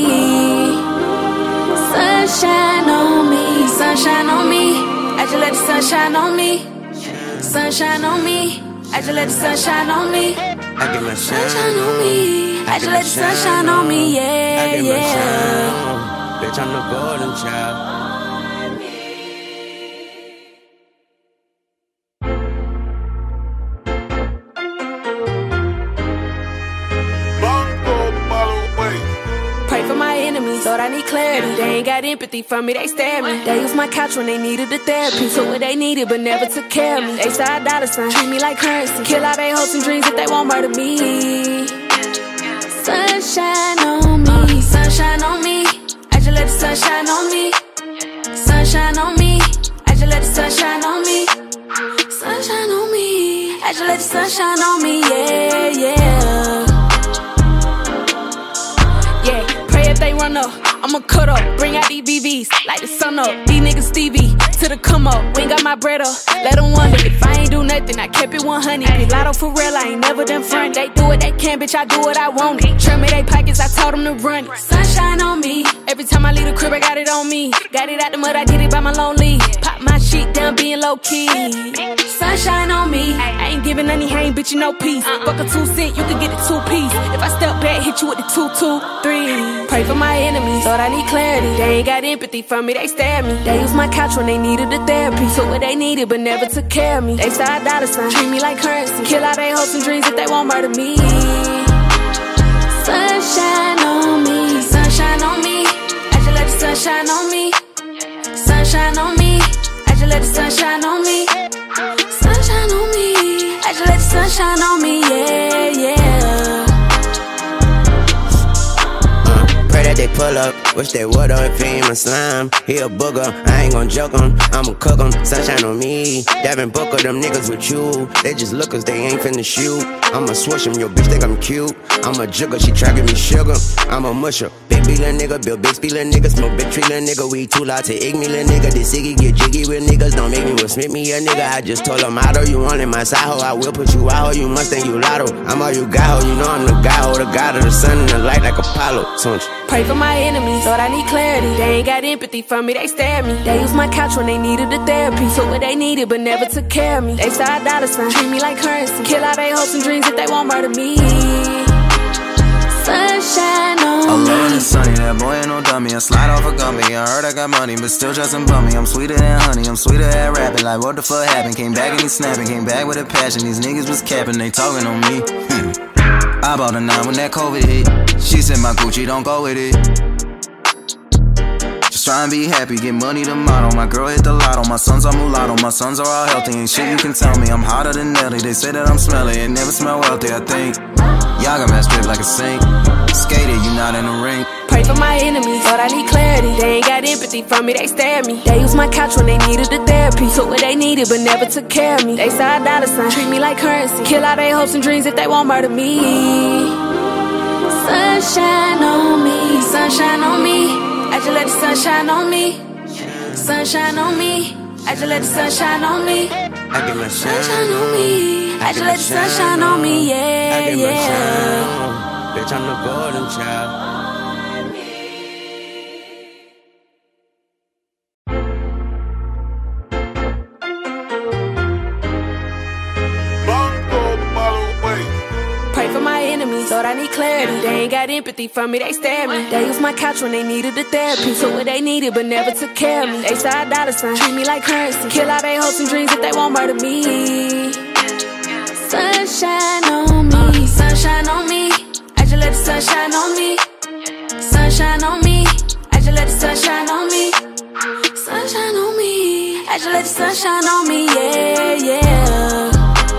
Sunshine on me, sunshine on me. I just let the sunshine on me. Sunshine on me, I just let the sunshine on me. I get my Sunshine on me, I just let the sunshine on me, yeah, I get my yeah. shine on. Bitch, I'm the golden child. clarity. They ain't got empathy for me, they stare at me. They use my couch when they needed the therapy. Took what they needed but never took care of me. They side dollar sign, treat me like currency. Kill all they hopes and dreams if they won't murder me. Sunshine on me, sunshine on me. I just let the sunshine on me. Sunshine on me, I just let the sunshine on me. Sunshine on me, I just let the sunshine on me, yeah, yeah. Yeah, pray if they run up, I'ma cut up, bring out these V Vs, like the sun up. These niggas Stevie, to the come up, we ain't got my bread up. Let them wonder if I ain't do nothing, I kept it one hundred. Pilato for real, I ain't never done front. They do what they can, bitch, I do what I want. Trim me they pockets, I told them to run. Sunshine on me, every time I leave the crib, I got it on me. Got it out the mud, I did it by my lonely. Pop my shit down, being low key. Sunshine on me, I ain't giving any hang, bitch, you no peace. Fuck a two cent, you can get a two piece. If I step back, hit you with the two, two, three. Pray for my enemies, thought I need clarity. They ain't got empathy for me, they stare at me. They use my couch when they needed the therapy. Took what they needed but never took care of me. They side dollar sign, treat me like currency. Kill all they hopes and dreams if they won't murder me. Sunshine on me, sunshine on me. I just let the sunshine on me. Sunshine on me, I just let the sunshine on me. Sunshine on me, I just let the sunshine on me, yeah, yeah. Pray that they pull up, wish they would up if he ain't my slime. He a booger, I ain't gon' joke him, I'ma cook him, sunshine on me. Devin Booker, them niggas with you, they just look cause they ain't finna shoot. I'ma swish him, your bitch think I'm cute. I'm a jugger, she try give me sugar, I'm a musher. Big B little nigga, build big speed little nigga, smoke big tree little nigga. We too loud to ignore me little nigga, this Iggy get jiggy with niggas. Don't make me with Smith me a nigga, I just told him out, you on in my side hoe. I will put you out, ho, you must think you lotto. I'm all you got, ho, you know I'm the guy, ho, the god of the sun and the light like Apollo. Sonch. Pray for my enemies, thought I need clarity. They ain't got empathy for me, they stare at me. They use my couch when they needed the therapy. Took what they needed but never took care of me. They side dollar sign, treat me like currency. Kill all they hopes and dreams if they won't murder me. Sunshine on me. Alone and sunny, that boy ain't no dummy. I slide off a gummy. I heard I got money, but still dressing bummy. I'm sweeter than honey, I'm sweeter at rapping. Like what the fuck happened? Came back and he snapping, came back with a passion. These niggas was capping, they talking on me. I bought a nine when that COVID hit. She said my Gucci don't go with it. Just try and be happy, get money tomorrow. My girl hit the lotto, my sons are mulatto. My sons are all healthy, ain't shit you can tell me. I'm hotter than Nelly, they say that I'm smelly. It never smell wealthy, I think. Y'all got messed up like a sink. Skated, you not in the ring. Pray for my enemies, thought I need clarity. They ain't got empathy for me, they stare at me. They use my couch when they needed the therapy. Took what they needed but never took care of me. They side dollar sign, treat me like currency. Kill all they hopes and dreams if they won't murder me. Sunshine on me, sunshine on me. I just let the sunshine on me. Sunshine on me, I just let the sunshine on me. I get my Sunshine on me, I just let the sunshine on me, yeah, I get my yeah. shine on. Bitch, I'm the golden child. Pray for my enemies, thought I need clarity. They ain't got empathy for me, they stare at me. They use my couch when they needed the therapy. Took what they needed but never took care of me. They side dollar sign, treat me like currency. Kill all they hopes and dreams if they won't murder me. Sunshine on me, sunshine on me. I just let the sunshine on me. Sunshine on me, I just let the sunshine on me. Sunshine on me, I just let the sunshine on me, yeah, yeah.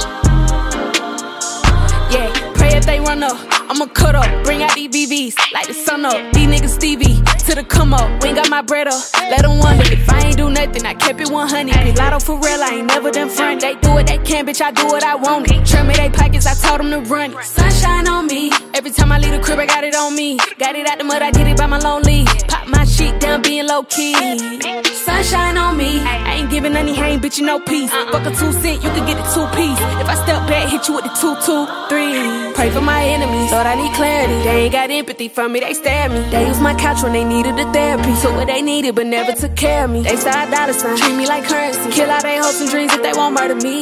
Yeah, pray if they run up, I'ma cut up, bring out these V Vs, like the sun up. These niggas Stevie, to the come up, we ain't got my bread up. Let them wonder if I ain't do nothing, I kept it one hundred. Pilato for real, I ain't never done front. They do what they can, bitch, I do what I want. Trim me they pockets, I told them to run. Sunshine on me, every time I leave the crib, I got it on me. Got it out the mud, I did it by my lonely. Pop my shit down, being low key. Sunshine on me, I ain't giving any hang, bitch, you no peace. Fuck a two cent, you can get a two piece. If I step back, hit you with the two, two, three. Pray for my enemies, thought I need clarity. They ain't got empathy for me, they stare at me. They use my couch when they needed the therapy. Took what they needed but never took care of me. They side dollar sign, treat me like currency. Kill all they hopes and dreams if they won't murder me.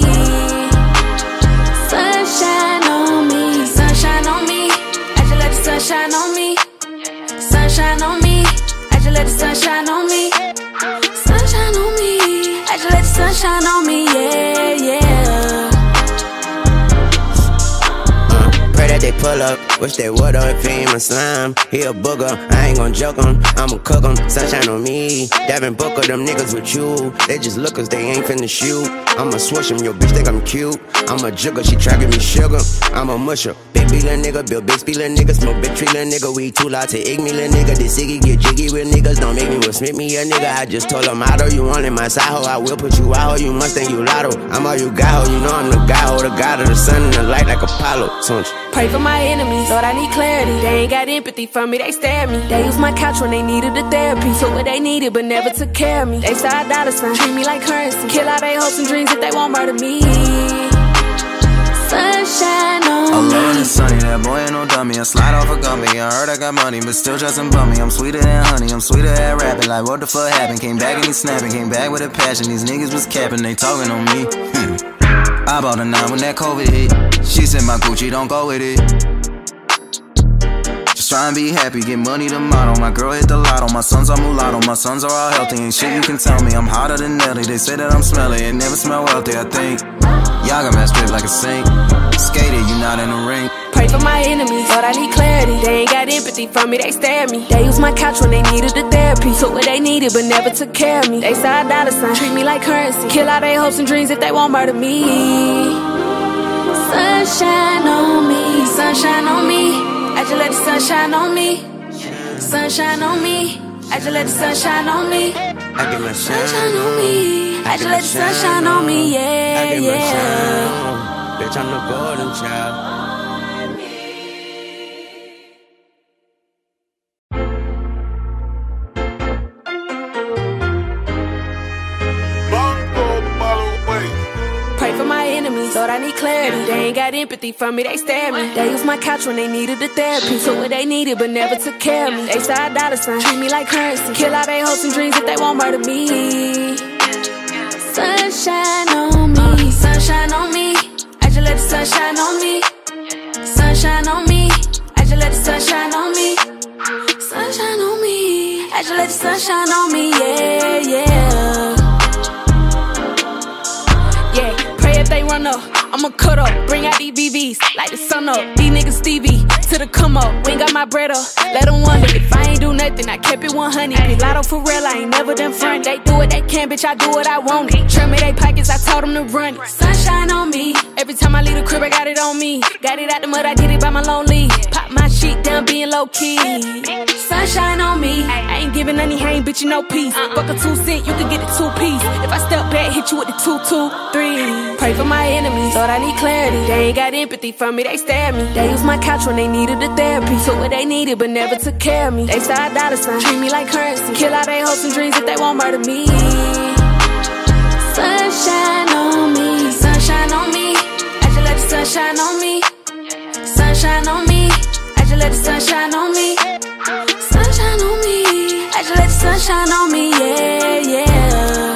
Sunshine on me, sunshine on me. I just let the sunshine on me. Sunshine on me, I just let the sunshine on me. Sunshine on me, I just let the sunshine on me, yeah, yeah. Pray that they pull up, wish they would up if he ain't my slime. He a booger, I ain't gon' joke him, I'ma cook him, sunshine on me. Devin Booker, them niggas with you, they just look cause they ain't finna shoot. I'ma swish him, yo bitch think I'm cute. I'm a jugger, she try give me sugar. I'm a musher, big B little nigga, build big speed little nigga, smoke big tree little nigga. We too loud to ig me little nigga. This Iggy get jiggy with niggas, don't make me Will Smith me a nigga. I just told him motto, you want in my side hoe, I will put you out, you must think you lotto. I'm all you got, ho, you know I'm the guy, ho, the god of the sun and the light like Apollo. Tunch. Pray for my enemies, Lord I need clarity. They ain't got empathy for me, they stare at me. They use my couch when they needed the therapy. Took what they needed but never took care of me. They side dollar sign, treat me like currency. Kill all they hopes and dreams if they won't murder me. Sunshine on I'm me. blowing it sunny, that boy ain't no dummy. I slide off a gummy, I heard I got money, but still just some bummy. I'm sweeter than honey, I'm sweeter at rapping. Like what the fuck happened? Came back and he snapping, came back with a passion. These niggas was capping, they talking on me. Hmm. I bought a nine when that COVID hit. She said my Gucci don't go with it. Just try and be happy, get money to model. My girl hit the lotto, my sons are mulatto. My sons are all healthy, ain't shit you can tell me. I'm hotter than Nelly, they say that I'm smelly. It never smell wealthy, I think. Y'all got mad straight like a saint. Skated, you not in the ring. Pray for my enemies, Lord I need clarity. They ain't got empathy for me, they stare at me. They use my couch when they needed the therapy. Took what they needed but never took care of me. They side dollar sign, treat me like currency. Kill all they hopes and dreams if they won't murder me. Sunshine on me, sunshine on me. I just let the sunshine on me. Sunshine on me, I just let the sunshine on me. I get my Sunshine on me, I just let the sunshine on me, yeah, I get my yeah. shine on. Bitch, I'm the golden child. Pray for my enemies, Lord I need clarity. They ain't got empathy for me, they stare at me. They use my couch when they needed the therapy. Took what they needed but never took care of me. They side dollar sign, treat me like currency. Kill all they hopes and dreams if they won't murder me. Sunshine on me, sunshine on me. I just let the sunshine on me. Sunshine on me, I just let the sunshine on me. Sunshine on me, I just let the sunshine on me, yeah, yeah. Yeah, pray if they run up, I'ma cut up, bring out these B Vs, like the sun up. These niggas Stevie, to the come up, we ain't got my bread up. Let them wonder if I ain't do nothing, I kept it one hundred. Pilato for real, I ain't never done front. They do what they can, bitch, I do what I want. Trim me they pockets, I told them to run. Sunshine on me, every time I leave the crib, I got it on me. Got it out the mud, I did it by my lonely. Pop my shit down, being low key. Sunshine on me, I ain't giving any hang, bitch, you no peace. Fuck a two cent, you can get a two piece. If I step back, hit you with the two, two, three. Pray for my enemies, Lord I need clarity. They ain't got empathy for me, they stare at me. They use my couch when they needed the therapy. Took what they needed but never took care of me. They side dollar sign, treat me like currency. Kill all they hopes and dreams if they won't murder me. Sunshine on me, sunshine on me. I just let the sunshine on me. Sunshine on me, I just let the sunshine on me. Sunshine on me, I just let the sunshine on me, yeah, yeah.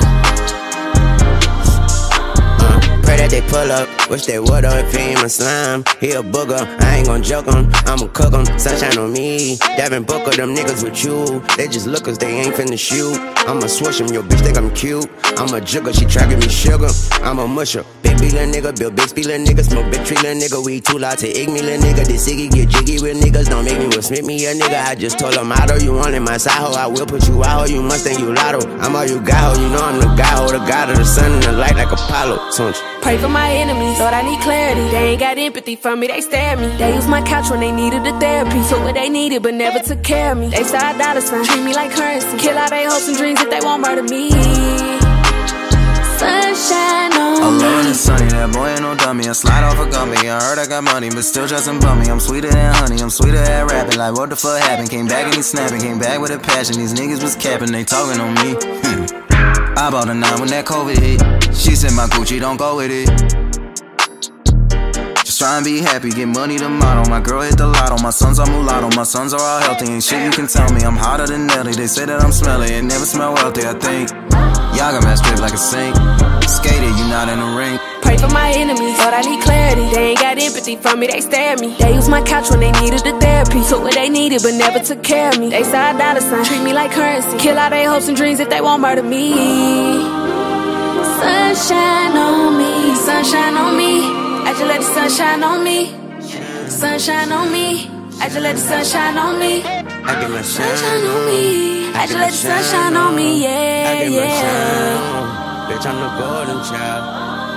Pray that they pull up, wish they would up if he ain't my slime. He a booger, I ain't gon' joke him, I'ma cook him, sunshine on me. Devin Booker, them niggas with you, they just look cause they ain't finna shoot. I'ma swish him, yo bitch think I'm cute. I'm a jugger, she try give me sugar. I'm a musher, big B little nigga, build big speed little nigga, smoke big tree little nigga. We too loud to ig me little nigga. This Iggy get jiggy with niggas, don't make me Will Smith me a nigga. I just told him motto, you want in my side hoe, I will put you out, ho, you must think you lotto. I'm all you got, ho, you know I'm the guy, ho, the god of the sun and the light like Apollo. Tunch. Pray for my enemies, Lord I need clarity. They ain't got empathy for me, they stare at me. They use my couch when they needed the therapy. Took what they needed but never took care of me. They side dollar sign, treat me like currency. Kill all they hopes and dreams if they won't murder me. Sunshine on I'm me. blowing it sunny, that boy ain't no dummy. I slide off a gummy, I heard I got money, but still just some bummy. I'm sweeter than honey, I'm sweeter at rapping. Like what the fuck happened? Came back and he snapping, came back with a passion. These niggas was capping, they talking on me. Hmm. I bought a nine when that COVID hit. She said my Gucci don't go with it. Just try and be happy, get money to model. My girl hit the lotto, my sons are mulatto. My sons are all healthy, ain't shit you can tell me. I'm hotter than Nelly, they say that I'm smelly. It never smell wealthy, I think. Y'all got mad straight like a saint. Skated, you not in the ring. Pray for my enemies, Lord I need clarity. They ain't got empathy for me, they stare at me. They use my couch when they needed the therapy. Took what they needed but never took care of me. They side dollar sign, treat me like currency. Kill all they hopes and dreams if they won't murder me. Sunshine on me, sunshine on me. I just let the sunshine on me. Sunshine on me. I just let the sunshine on me. I get my Sunshine on me. I just let the sunshine on me. Yeah, I get my yeah. shine on. Bitch, I'm the golden child.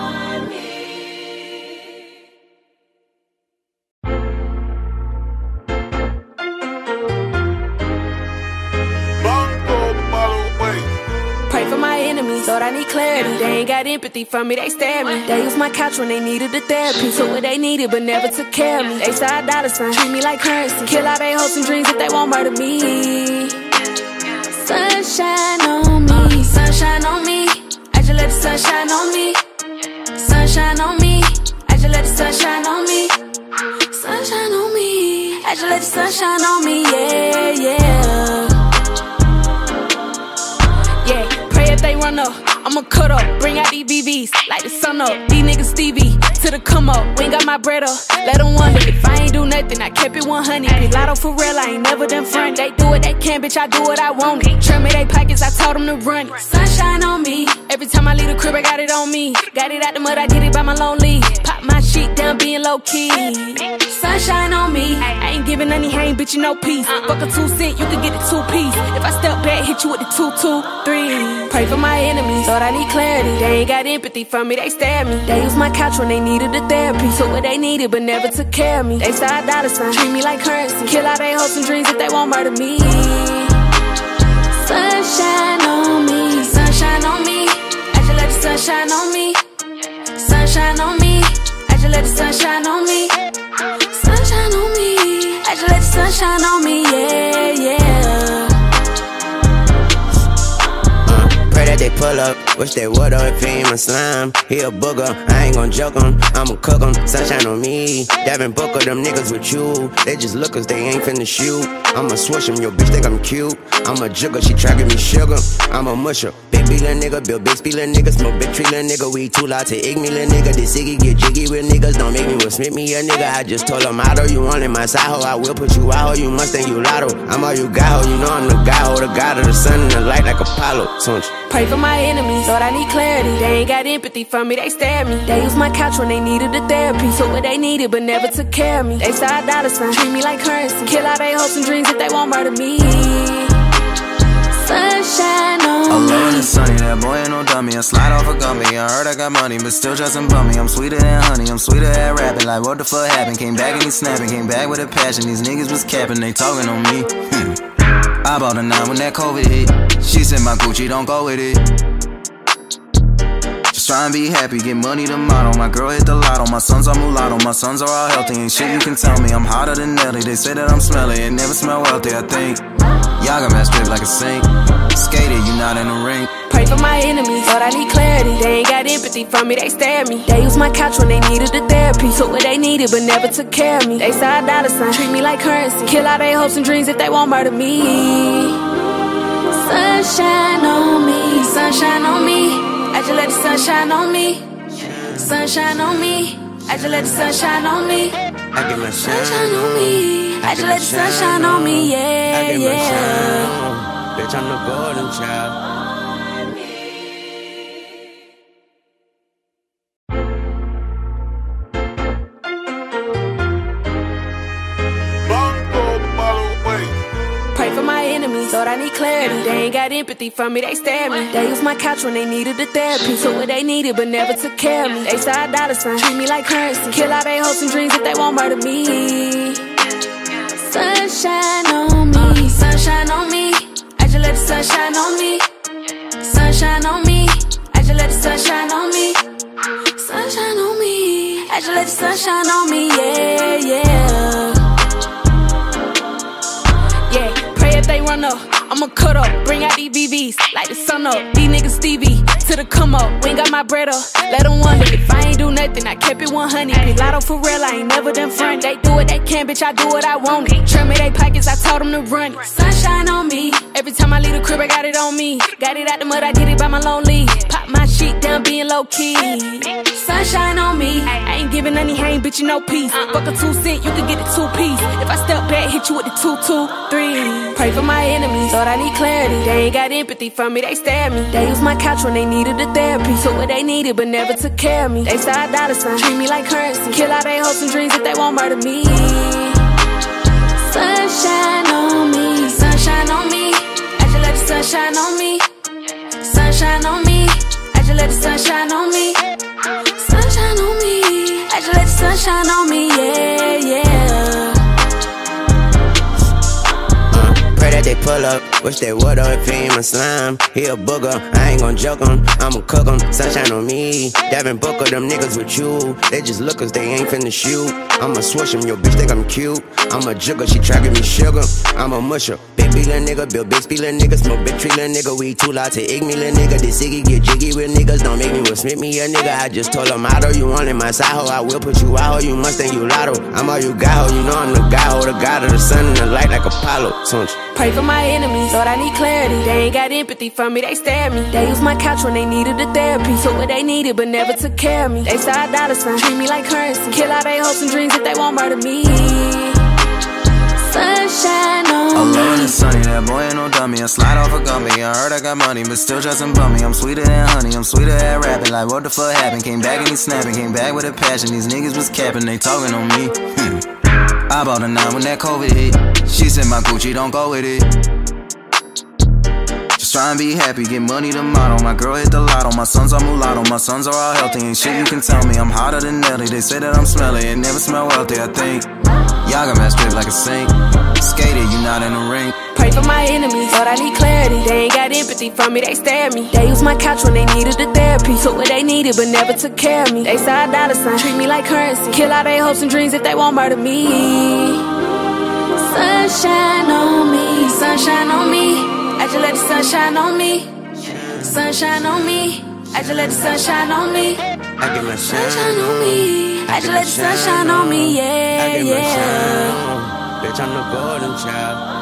Pray for my enemies, Lord, I need clarity. They ain't got empathy for me, they stare me. They used my couch when they needed the therapy. Took what they needed, but never took care of me. They side dollar sign, treat me like currency. Kill all they hopes and dreams if they won't murder me. Sunshine on me, sunshine on me. I just let the sunshine on me. Sunshine on me, I just let the sunshine on me. Sunshine on me, I just let the sunshine on me, yeah, yeah. Yeah, pray if they run up, I'ma cut up, bring out these B Vs, like the sun up. These niggas Stevie, to the come up, we ain't got my bread up. Let them wonder if I ain't do nothing, I kept it one hundred. Pilato for real, I ain't never done front. They do what they can, bitch, I do what I want. Trim me they pockets, I told them to run. Sunshine on me, every time I leave the crib, I got it on me. Got it out the mud, I did it by my lonely. Pop my shit down, being low key. Sunshine on me, I ain't giving any hang, bitch, you no peace. Fuck a two cent, you can get the two piece. If I step back, hit you with the two, two, three. Pray for my enemies, Lord, I need clarity. They ain't got empathy for me, they stare me. They used my couch when they needed the therapy. Took what they needed, but never took care of me. They side dollar sign, treat me like currency. Kill all they hopes and dreams if they won't murder me. Sunshine on me, sunshine on me. I just let the sunshine on me. Sunshine on me, I just let the sunshine on me. Sunshine on me, I just let the sunshine on me, yeah, yeah. Pray that they pull up, wish they would up if he ain't my slime. He a booger, I ain't gon' joke him, I'ma cook him. Sunshine on me, Devin Booker, them niggas with you. They just lookers, they ain't finna shoot. I'ma swish him, yo bitch think I'm cute. I'm a jugger, she try give me sugar. I'm a musher, big B little nigga, build big speed little nigga, smoke big tree little nigga. We too loud to ig me little nigga. This Iggy get jiggy with niggas, don't make me will smith me a nigga. I just told him, motto, you want in my side hoe, I will put you out ho, you must think you lotto. I'm all you got ho, you know I'm the guy ho, the god of the sun and the light like Apollo. Sonch. Pray for my enemies, Lord, I need clarity. They ain't got empathy for me, they stare me. They used my couch when they needed the therapy. Took what they needed, but never took care of me. They side dollar sign, treat me like currency. Kill all they hopes and dreams if they won't murder me. Sunshine on me. Alone and sunny, that boy ain't no dummy. I slide off a gummy. I heard I got money, but still just some bummy. I'm sweeter than honey, I'm sweeter at rapping. Like what the fuck happened? Came back and he snapping, came back with a passion. These niggas was capping, they talking on me. I bought a nine when that COVID hit. She said my Gucci don't go with it. Just try and be happy, get money to model. My girl hit the lotto, my sons are mulatto. My sons are all healthy, ain't shit you can tell me. I'm hotter than Nelly, they say that I'm smelly. It never smell wealthy, I think. Y'all got my strip like a sink. Skated, you not in the ring. Pray for my enemies, Lord, I need clarity. They ain't got empathy for me, they stare me. They used my couch when they needed the therapy. Took what they needed, but never took care of me. They side dollar sign, treat me like currency. Kill all they hopes and dreams if they won't murder me. Sunshine on me, sunshine on me. I just let the sunshine on me. Sunshine on me, I just let the sunshine on me. I get my Sunshine on me, I just let the sunshine on me, yeah, I get my yeah. shine on. Bitch, I'm the golden child. Pray for my enemies, Lord, I need clarity. They ain't got empathy for me, they stare me. They used my couch when they needed the therapy. Took what they needed, but never took care of me. They side dollar sign, treat me like currency. Kill all they hopes and dreams if they won't murder me. Sunshine on me, sunshine on me. I just let the sunshine on me. Sunshine on me, I just let the sunshine on me. Sunshine on me, I just let the sunshine on me, yeah, yeah. Yeah, pray if they run up, I'ma cut up, bring out these B Vs, like the sun up. These niggas Stevie, to the come up, we ain't got my bread up. Let them wonder if I ain't do nothing, I kept it one hundred. Pilato for real, I ain't never done front. They do what they can, bitch, I do what I want. Trim me they pockets, I told them to run. Sunshine on me, every time I leave the crib, I got it on me. Got it out the mud, I did it by my lonely. Pop my shit down, being low key. Sunshine on me, I ain't giving any hang, bitch, you no peace. Fuck a two cent, you can get a two piece. If I step back, hit you with the two, two, three. Pray for my enemies, Lord, I need clarity. They ain't got empathy for me, they stare at me. They use my couch when they needed the therapy. Took what they needed, but never took care of me. They side dollar sign, treat me like currency. Kill all their hopes and dreams if they won't murder me. Sunshine on me, sunshine on me. I just let the sunshine on me. Sunshine on me, I just let the sunshine on me. Sunshine on me, I just let the sunshine on me, yeah, yeah. Uh, pray that they pull up, wish they would if he ain't my slime. He a booger, I ain't gon' joke him, I'ma cook him. Sunshine on me, Devin Booker, them niggas with you. They just look cause they ain't finna shoot. I'ma swoosh him, yo bitch think I'm cute. I'm a jugger, she try give me sugar. I'm a musher, big B little nigga, build big speed little nigga, smoke big tree little nigga. We too loud to egg me little nigga. This Iggy get jiggy with niggas, don't make me with Smith me a nigga. I just told him out, you want in my side hoe, I will put you out, ho. You must think you lotto. I'm all you got, ho. You know I'm the guy, ho, the god of the sun and the light like Apollo. Tunch. Pray for my enemies, Lord, I need clarity. They ain't got empathy for me, they stare at me. They use my couch when they needed the therapy. Took what they needed, but never took care of me. They side dollar sign, treat me like currency. Kill all their hopes and dreams if they won't murder me. Sunshine on me. Although it's sunny, that boy ain't no dummy. I slide off a gummy. I heard I got money, but still dressing bummy. I'm sweeter than honey, I'm sweeter at rapping. Like what the fuck happened? Came back and he snapping. Came back with a passion. These niggas was capping, they talking on me. Hmm. I bought a nine when that COVID hit. She said my Gucci don't go with it. Just try and be happy, get money to model. My girl hit the lotto, my sons are mulatto. My sons are all healthy, and shit you can tell me I'm hotter than Nelly. They say that I'm smelly, it never smell wealthy, I think. Y'all got messed up like a sink. Skated, you not in the ring. Pray for my enemies, Lord, I need clarity. They ain't got empathy for me, they stare at me. They use my couch when they needed the therapy. Took what they needed, but never took care of me. They side dollar sign, treat me like currency. Kill all their hopes and dreams if they won't murder me. Sunshine on me, sunshine on me. I just let the sunshine on me. Sunshine on me, I just let the sunshine on me. I get my Sunshine on me, I just let the sunshine on me, yeah, I get my yeah. shine on. Bitch, I'm the golden child.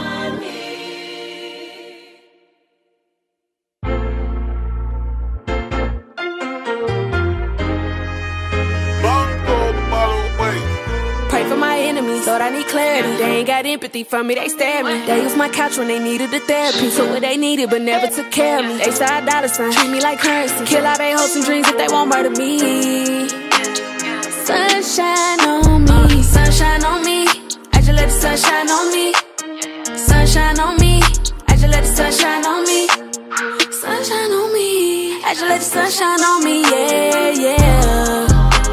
Pray for my enemies, Lord, I need clarity. They ain't got empathy for me, they stare at me. They use my couch when they needed the therapy. Took what they needed, but never took care of me. They side dollar sign, treat me like currency. Kill all their hopes and dreams if they won't murder me. Sunshine on me, sunshine on me. I just let the sunshine on me. Sunshine on me, I just let the sunshine on me. Sunshine on me, I just let the sunshine on me, yeah, yeah.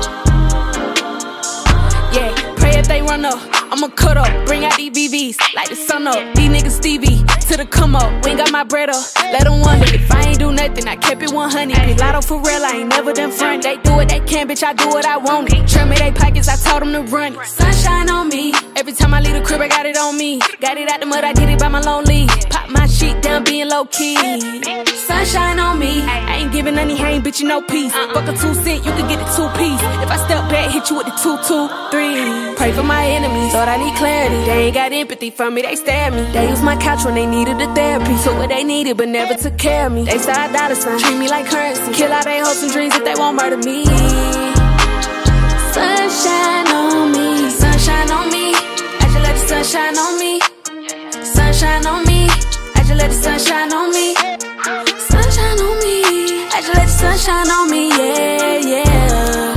Yeah, pray if they run up, I'ma cut up, bring out these B Vs, like the sun up. These niggas Stevie, to the come up, we ain't got my bread up. Let them wonder if I ain't do nothing, I kept it one hundred. Big lotto for real, I ain't never done front. They do what they can, bitch, I do what I want. Trim me they pockets, I told them to run. Sunshine on me, every time I leave the crib, I got it on me. Got it out the mud, I did it by my lonely. Pop my shit down, being low key. Sunshine on me, I ain't giving any hang, bitch, you no peace. Fuck a two cent, you can get a two piece. If I step back, hit you with the two, two, three. Pray for my enemies, Lord, I need clarity. They ain't got empathy for me, they stare at me. They use my couch when they needed the therapy. Took what they needed, but never took care of me. They side dollar sign, treat me like currency. Kill all their hopes and dreams if they won't murder me. Sunshine on me, sunshine on me. I just let the sunshine on me. Sunshine on me, I just let the sunshine on me. Sunshine on me, I just let the sunshine on me, yeah, yeah.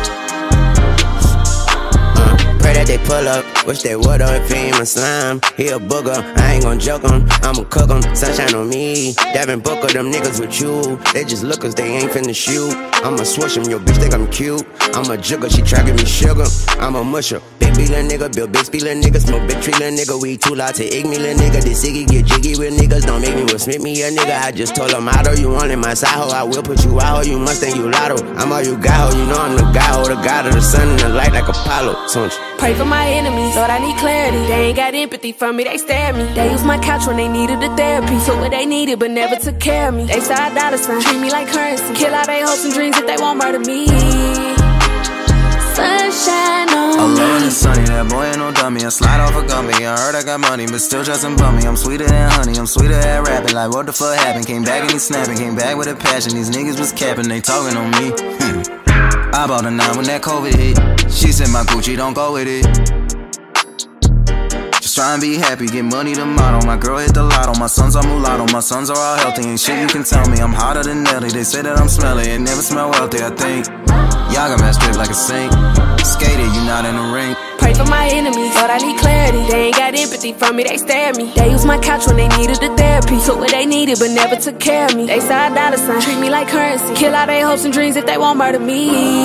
Pray that they pull up, wish they would if he ain't my slime. He a booger, I ain't gon' joke him, I'ma cook him. Sunshine on me, Devin Booker, them niggas with you. They just look cause they ain't finna shoot. I'ma swoosh him, yo bitch think I'm cute. I'm a jugger, she try give me sugar. I'm a musher, big B little nigga, build big speed little nigga, smoke big tree little nigga. We too loud to egg me little nigga. This Iggy get jiggy with niggas, don't make me with Smith me a nigga. I just told him out, you want in my side hoe, I will put you out, ho. You must think you lotto. I'm all you got, ho. You know I'm the guy, ho, the god of the sun and the light like Apollo. Tunch. Pray for my enemies, Lord, I need clarity. They ain't got empathy for me, they stare at me. They use my couch when they needed the therapy. Took what they needed, but never took care of me. They side dollar sign, treat me like currency. Kill all their hopes and dreams if they won't murder me. Sunshine sunshine on me. Alone and sunny, that boy ain't no dummy. I slide off a gummy. I heard I got money, but still dressing bummy. I'm sweeter than honey, I'm sweeter at rapping. Like what the fuck happened? Came back and he snapping, came back with a passion. These niggas was capping, they talking on me. Hmm. I bought a nine when that COVID hit. She said my Gucci don't go with it. Just try and be happy, get money to model. My girl hit the lotto, my sons are mulatto. My sons are all healthy, ain't shit you can tell me. I'm hotter than Nelly, they say that I'm smelly. It never smell wealthy, I think. Y'all got mad straight like a saint. Skated, you not in the ring. Pray for my enemies, thought I need clarity. They ain't got empathy for me, they stare at me. They used my couch when they needed the therapy. Took what they needed, but never took care of me. They saw a dollar sign, treat me like currency. Kill all their hopes and dreams if they won't murder me.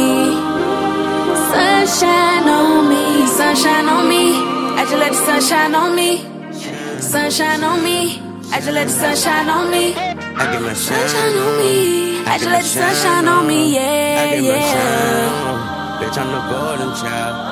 Sunshine on me, sunshine on me. I just let the sunshine on me. Sunshine on me, I just let the sunshine on me. I get my Sunshine on me, I just let the sunshine on me, yeah, yeah. Bitch, I'm the golden child.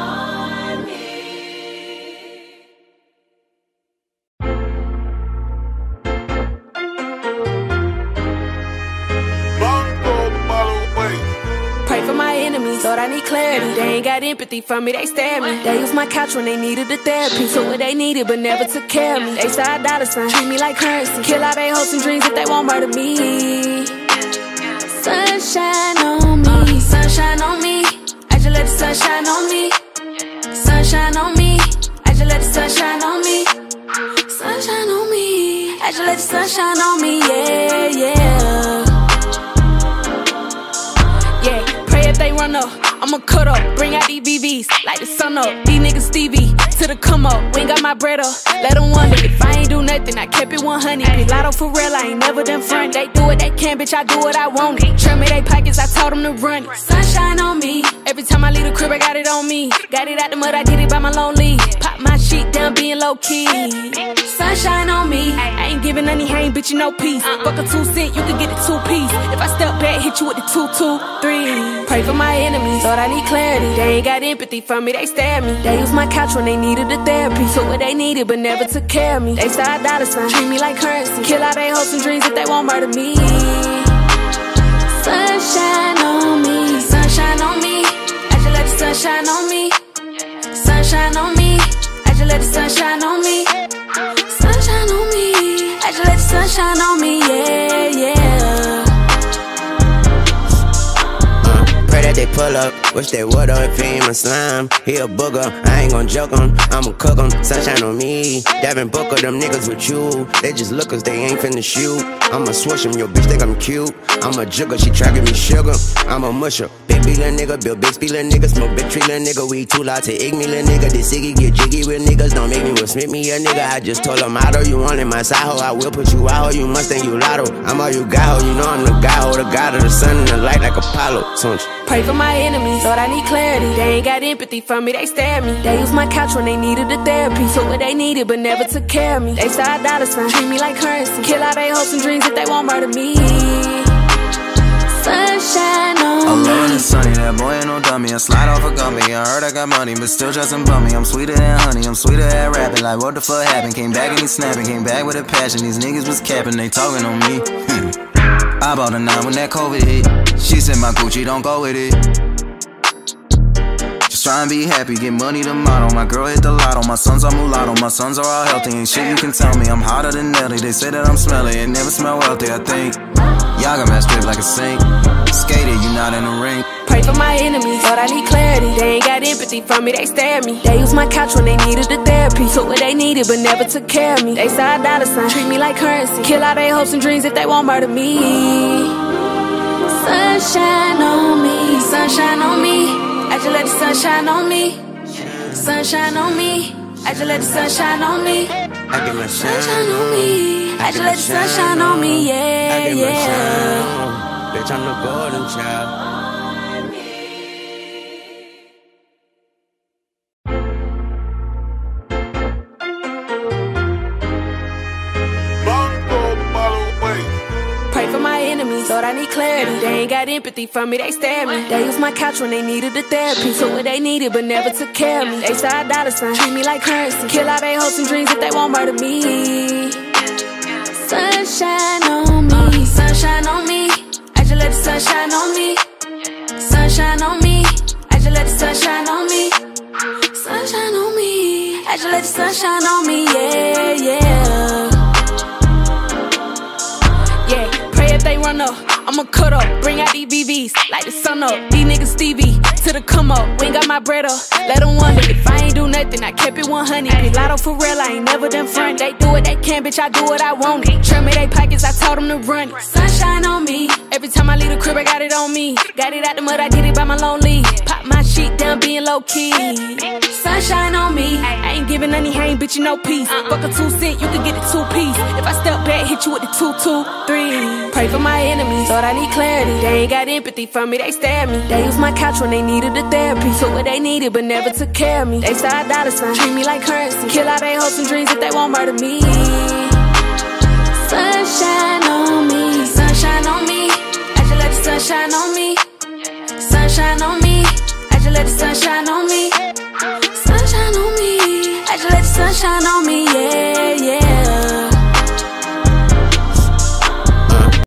Thought I need clarity. They ain't got empathy for me, they stare at me. They used my couch when they needed the therapy. Took what they needed, but never took care of me. They saw a dollar sign, treat me like currency. Kill all their hopes and dreams if they won't murder me. Sunshine on me, sunshine on me. I just let the sunshine on me. Sunshine on me, I just let the sunshine on me. Sunshine on me, I just let the sunshine on me, yeah, yeah. If they run up, I'ma cut up, bring out these V Vs, like the sun up. These niggas Stevie, to the come up, we ain't got my bread up. Let them wonder if I ain't do nothing, I kept it one hundred. Pilato for real, I ain't never done front. They do what they can, bitch, I do what I want. Trim me they pockets, I told them to run. Sunshine on me, every time I leave the crib, I got it on me. Got it out the mud, I did it by my lonely. Pop my shit down, being low key. Sunshine on me, I ain't giving any hang, bitch, you no peace. Fuck a two cent, you can get a two piece. If I step back, hit you with the two, two, three. Pray for my enemies, thought I need clarity. They ain't got empathy for me, they stare at me. They used my couch when they needed the therapy. Took what they needed, but never took care of me. They saw a dollar sign, treat me like currency. Kill all their hopes and dreams if they won't murder me. Sunshine on me, sunshine on me. I just let the sunshine on me. Sunshine on me, I just let the sunshine on me. Sunshine on me, I just let the sunshine on me, yeah, yeah. Pray that they pull up, wish they would up if he ain't my slime. He a booger, I ain't gon' joke him, I'ma cook him, sunshine on me. Devin Booker, them niggas with you, they just look cause they ain't finna shoot. I'ma swish him, your bitch think I'm cute. I'm a jugger, she try give me sugar, I'm a musher. Big B little nigga, build big speed little nigga, smoke big tree little nigga. We too loud to ig me little nigga, this Iggy get jiggy with niggas. Don't make me Will Smith me a nigga, I just told him out, you want in my side hoe, I will put you out, ho, you must think you lotto. I'm all you got, ho, you know I'm the guy, ho, the god of the sun and the light like Apollo. Sonch. Pray for my enemies, thought I need clarity. They ain't got empathy for me, they stare at me. They used my couch when they needed the therapy. Took what they needed, but never took care of me. They saw a dollar sign, treat me like currency. Kill all their hopes and dreams if they won't murder me. Sunshine on me. Alone and sunny, that boy ain't no dummy. I slide off a gummy. I heard I got money, but still dressing bummy. I'm sweeter than honey, I'm sweeter at rapping. Like what the fuck happened? Came back and he snapping, came back with a passion. These niggas was capping, they talking on me. Hmm. I bought a nine when that COVID hit. She said my Gucci don't go with it. Just try and be happy, get money to model. My girl hit the lotto, my sons are mulatto. My sons are all healthy, ain't shit you can tell me. I'm hotter than Nelly, they say that I'm smelly. It never smell wealthy, I think. Y'all got mad straight like a saint. Skated, you not in the ring. Pray for my enemies, thought I need clarity. They ain't got empathy for me, they stare at me. They used my couch when they needed the therapy. Took what they needed, but never took care of me. They saw a dollar sign, treat me like currency. Kill all their hopes and dreams if they won't murder me. Sunshine on me, sunshine on me. I just let the sunshine on me. Sunshine on me, I just let the sunshine on me. I get my Sunshine on me, I just let the sunshine on me, yeah, yeah. Bitch, I'm the golden child. Pray for my enemies, thought I need clarity. They ain't got empathy for me, they stare at me. They used my couch when they needed the therapy. Took what they needed, but never took care of me. They saw a dollar sign, treat me like currency. Kill all their hopes and dreams if they won't murder me. Sunshine on me, sunshine on me. I just let the sunshine on me. Sunshine on me, I just let the sunshine on me. just let the sunshine on me, yeah, yeah. Yeah, pray if they run up, I'ma cut up, bring out these B Vs, like the sun up. These niggas Stevie, to the come up, we ain't got my bread up. Let them wonder if I ain't do nothing, I kept it one hundred. Pilato for real, I ain't never done front. They do what they can, bitch, I do what I want. Trim me they pockets, I told them to run. Sunshine on me, every time I leave the crib, I got it on me. Got it out the mud, I did it by my lonely. Pop my shit down, being low key. Sunshine on me, I ain't giving any hang, bitch, you no peace. Fuck a two cent, you can get the two piece. If I step back, hit you with the two, two, three. Pray for my enemies, thought I need clarity. They ain't got empathy for me, they stare at me. They use my couch when they needed the therapy. Took what they needed, but never took care of me. They start dollar sign, treat me like currency. Kill all they hopes and dreams if they won't murder me. Sunshine on me, sunshine on me. I just let the sunshine on me. Sunshine on me, I just let the sunshine on me. Sunshine on me, I just let the sunshine on me, yeah, yeah.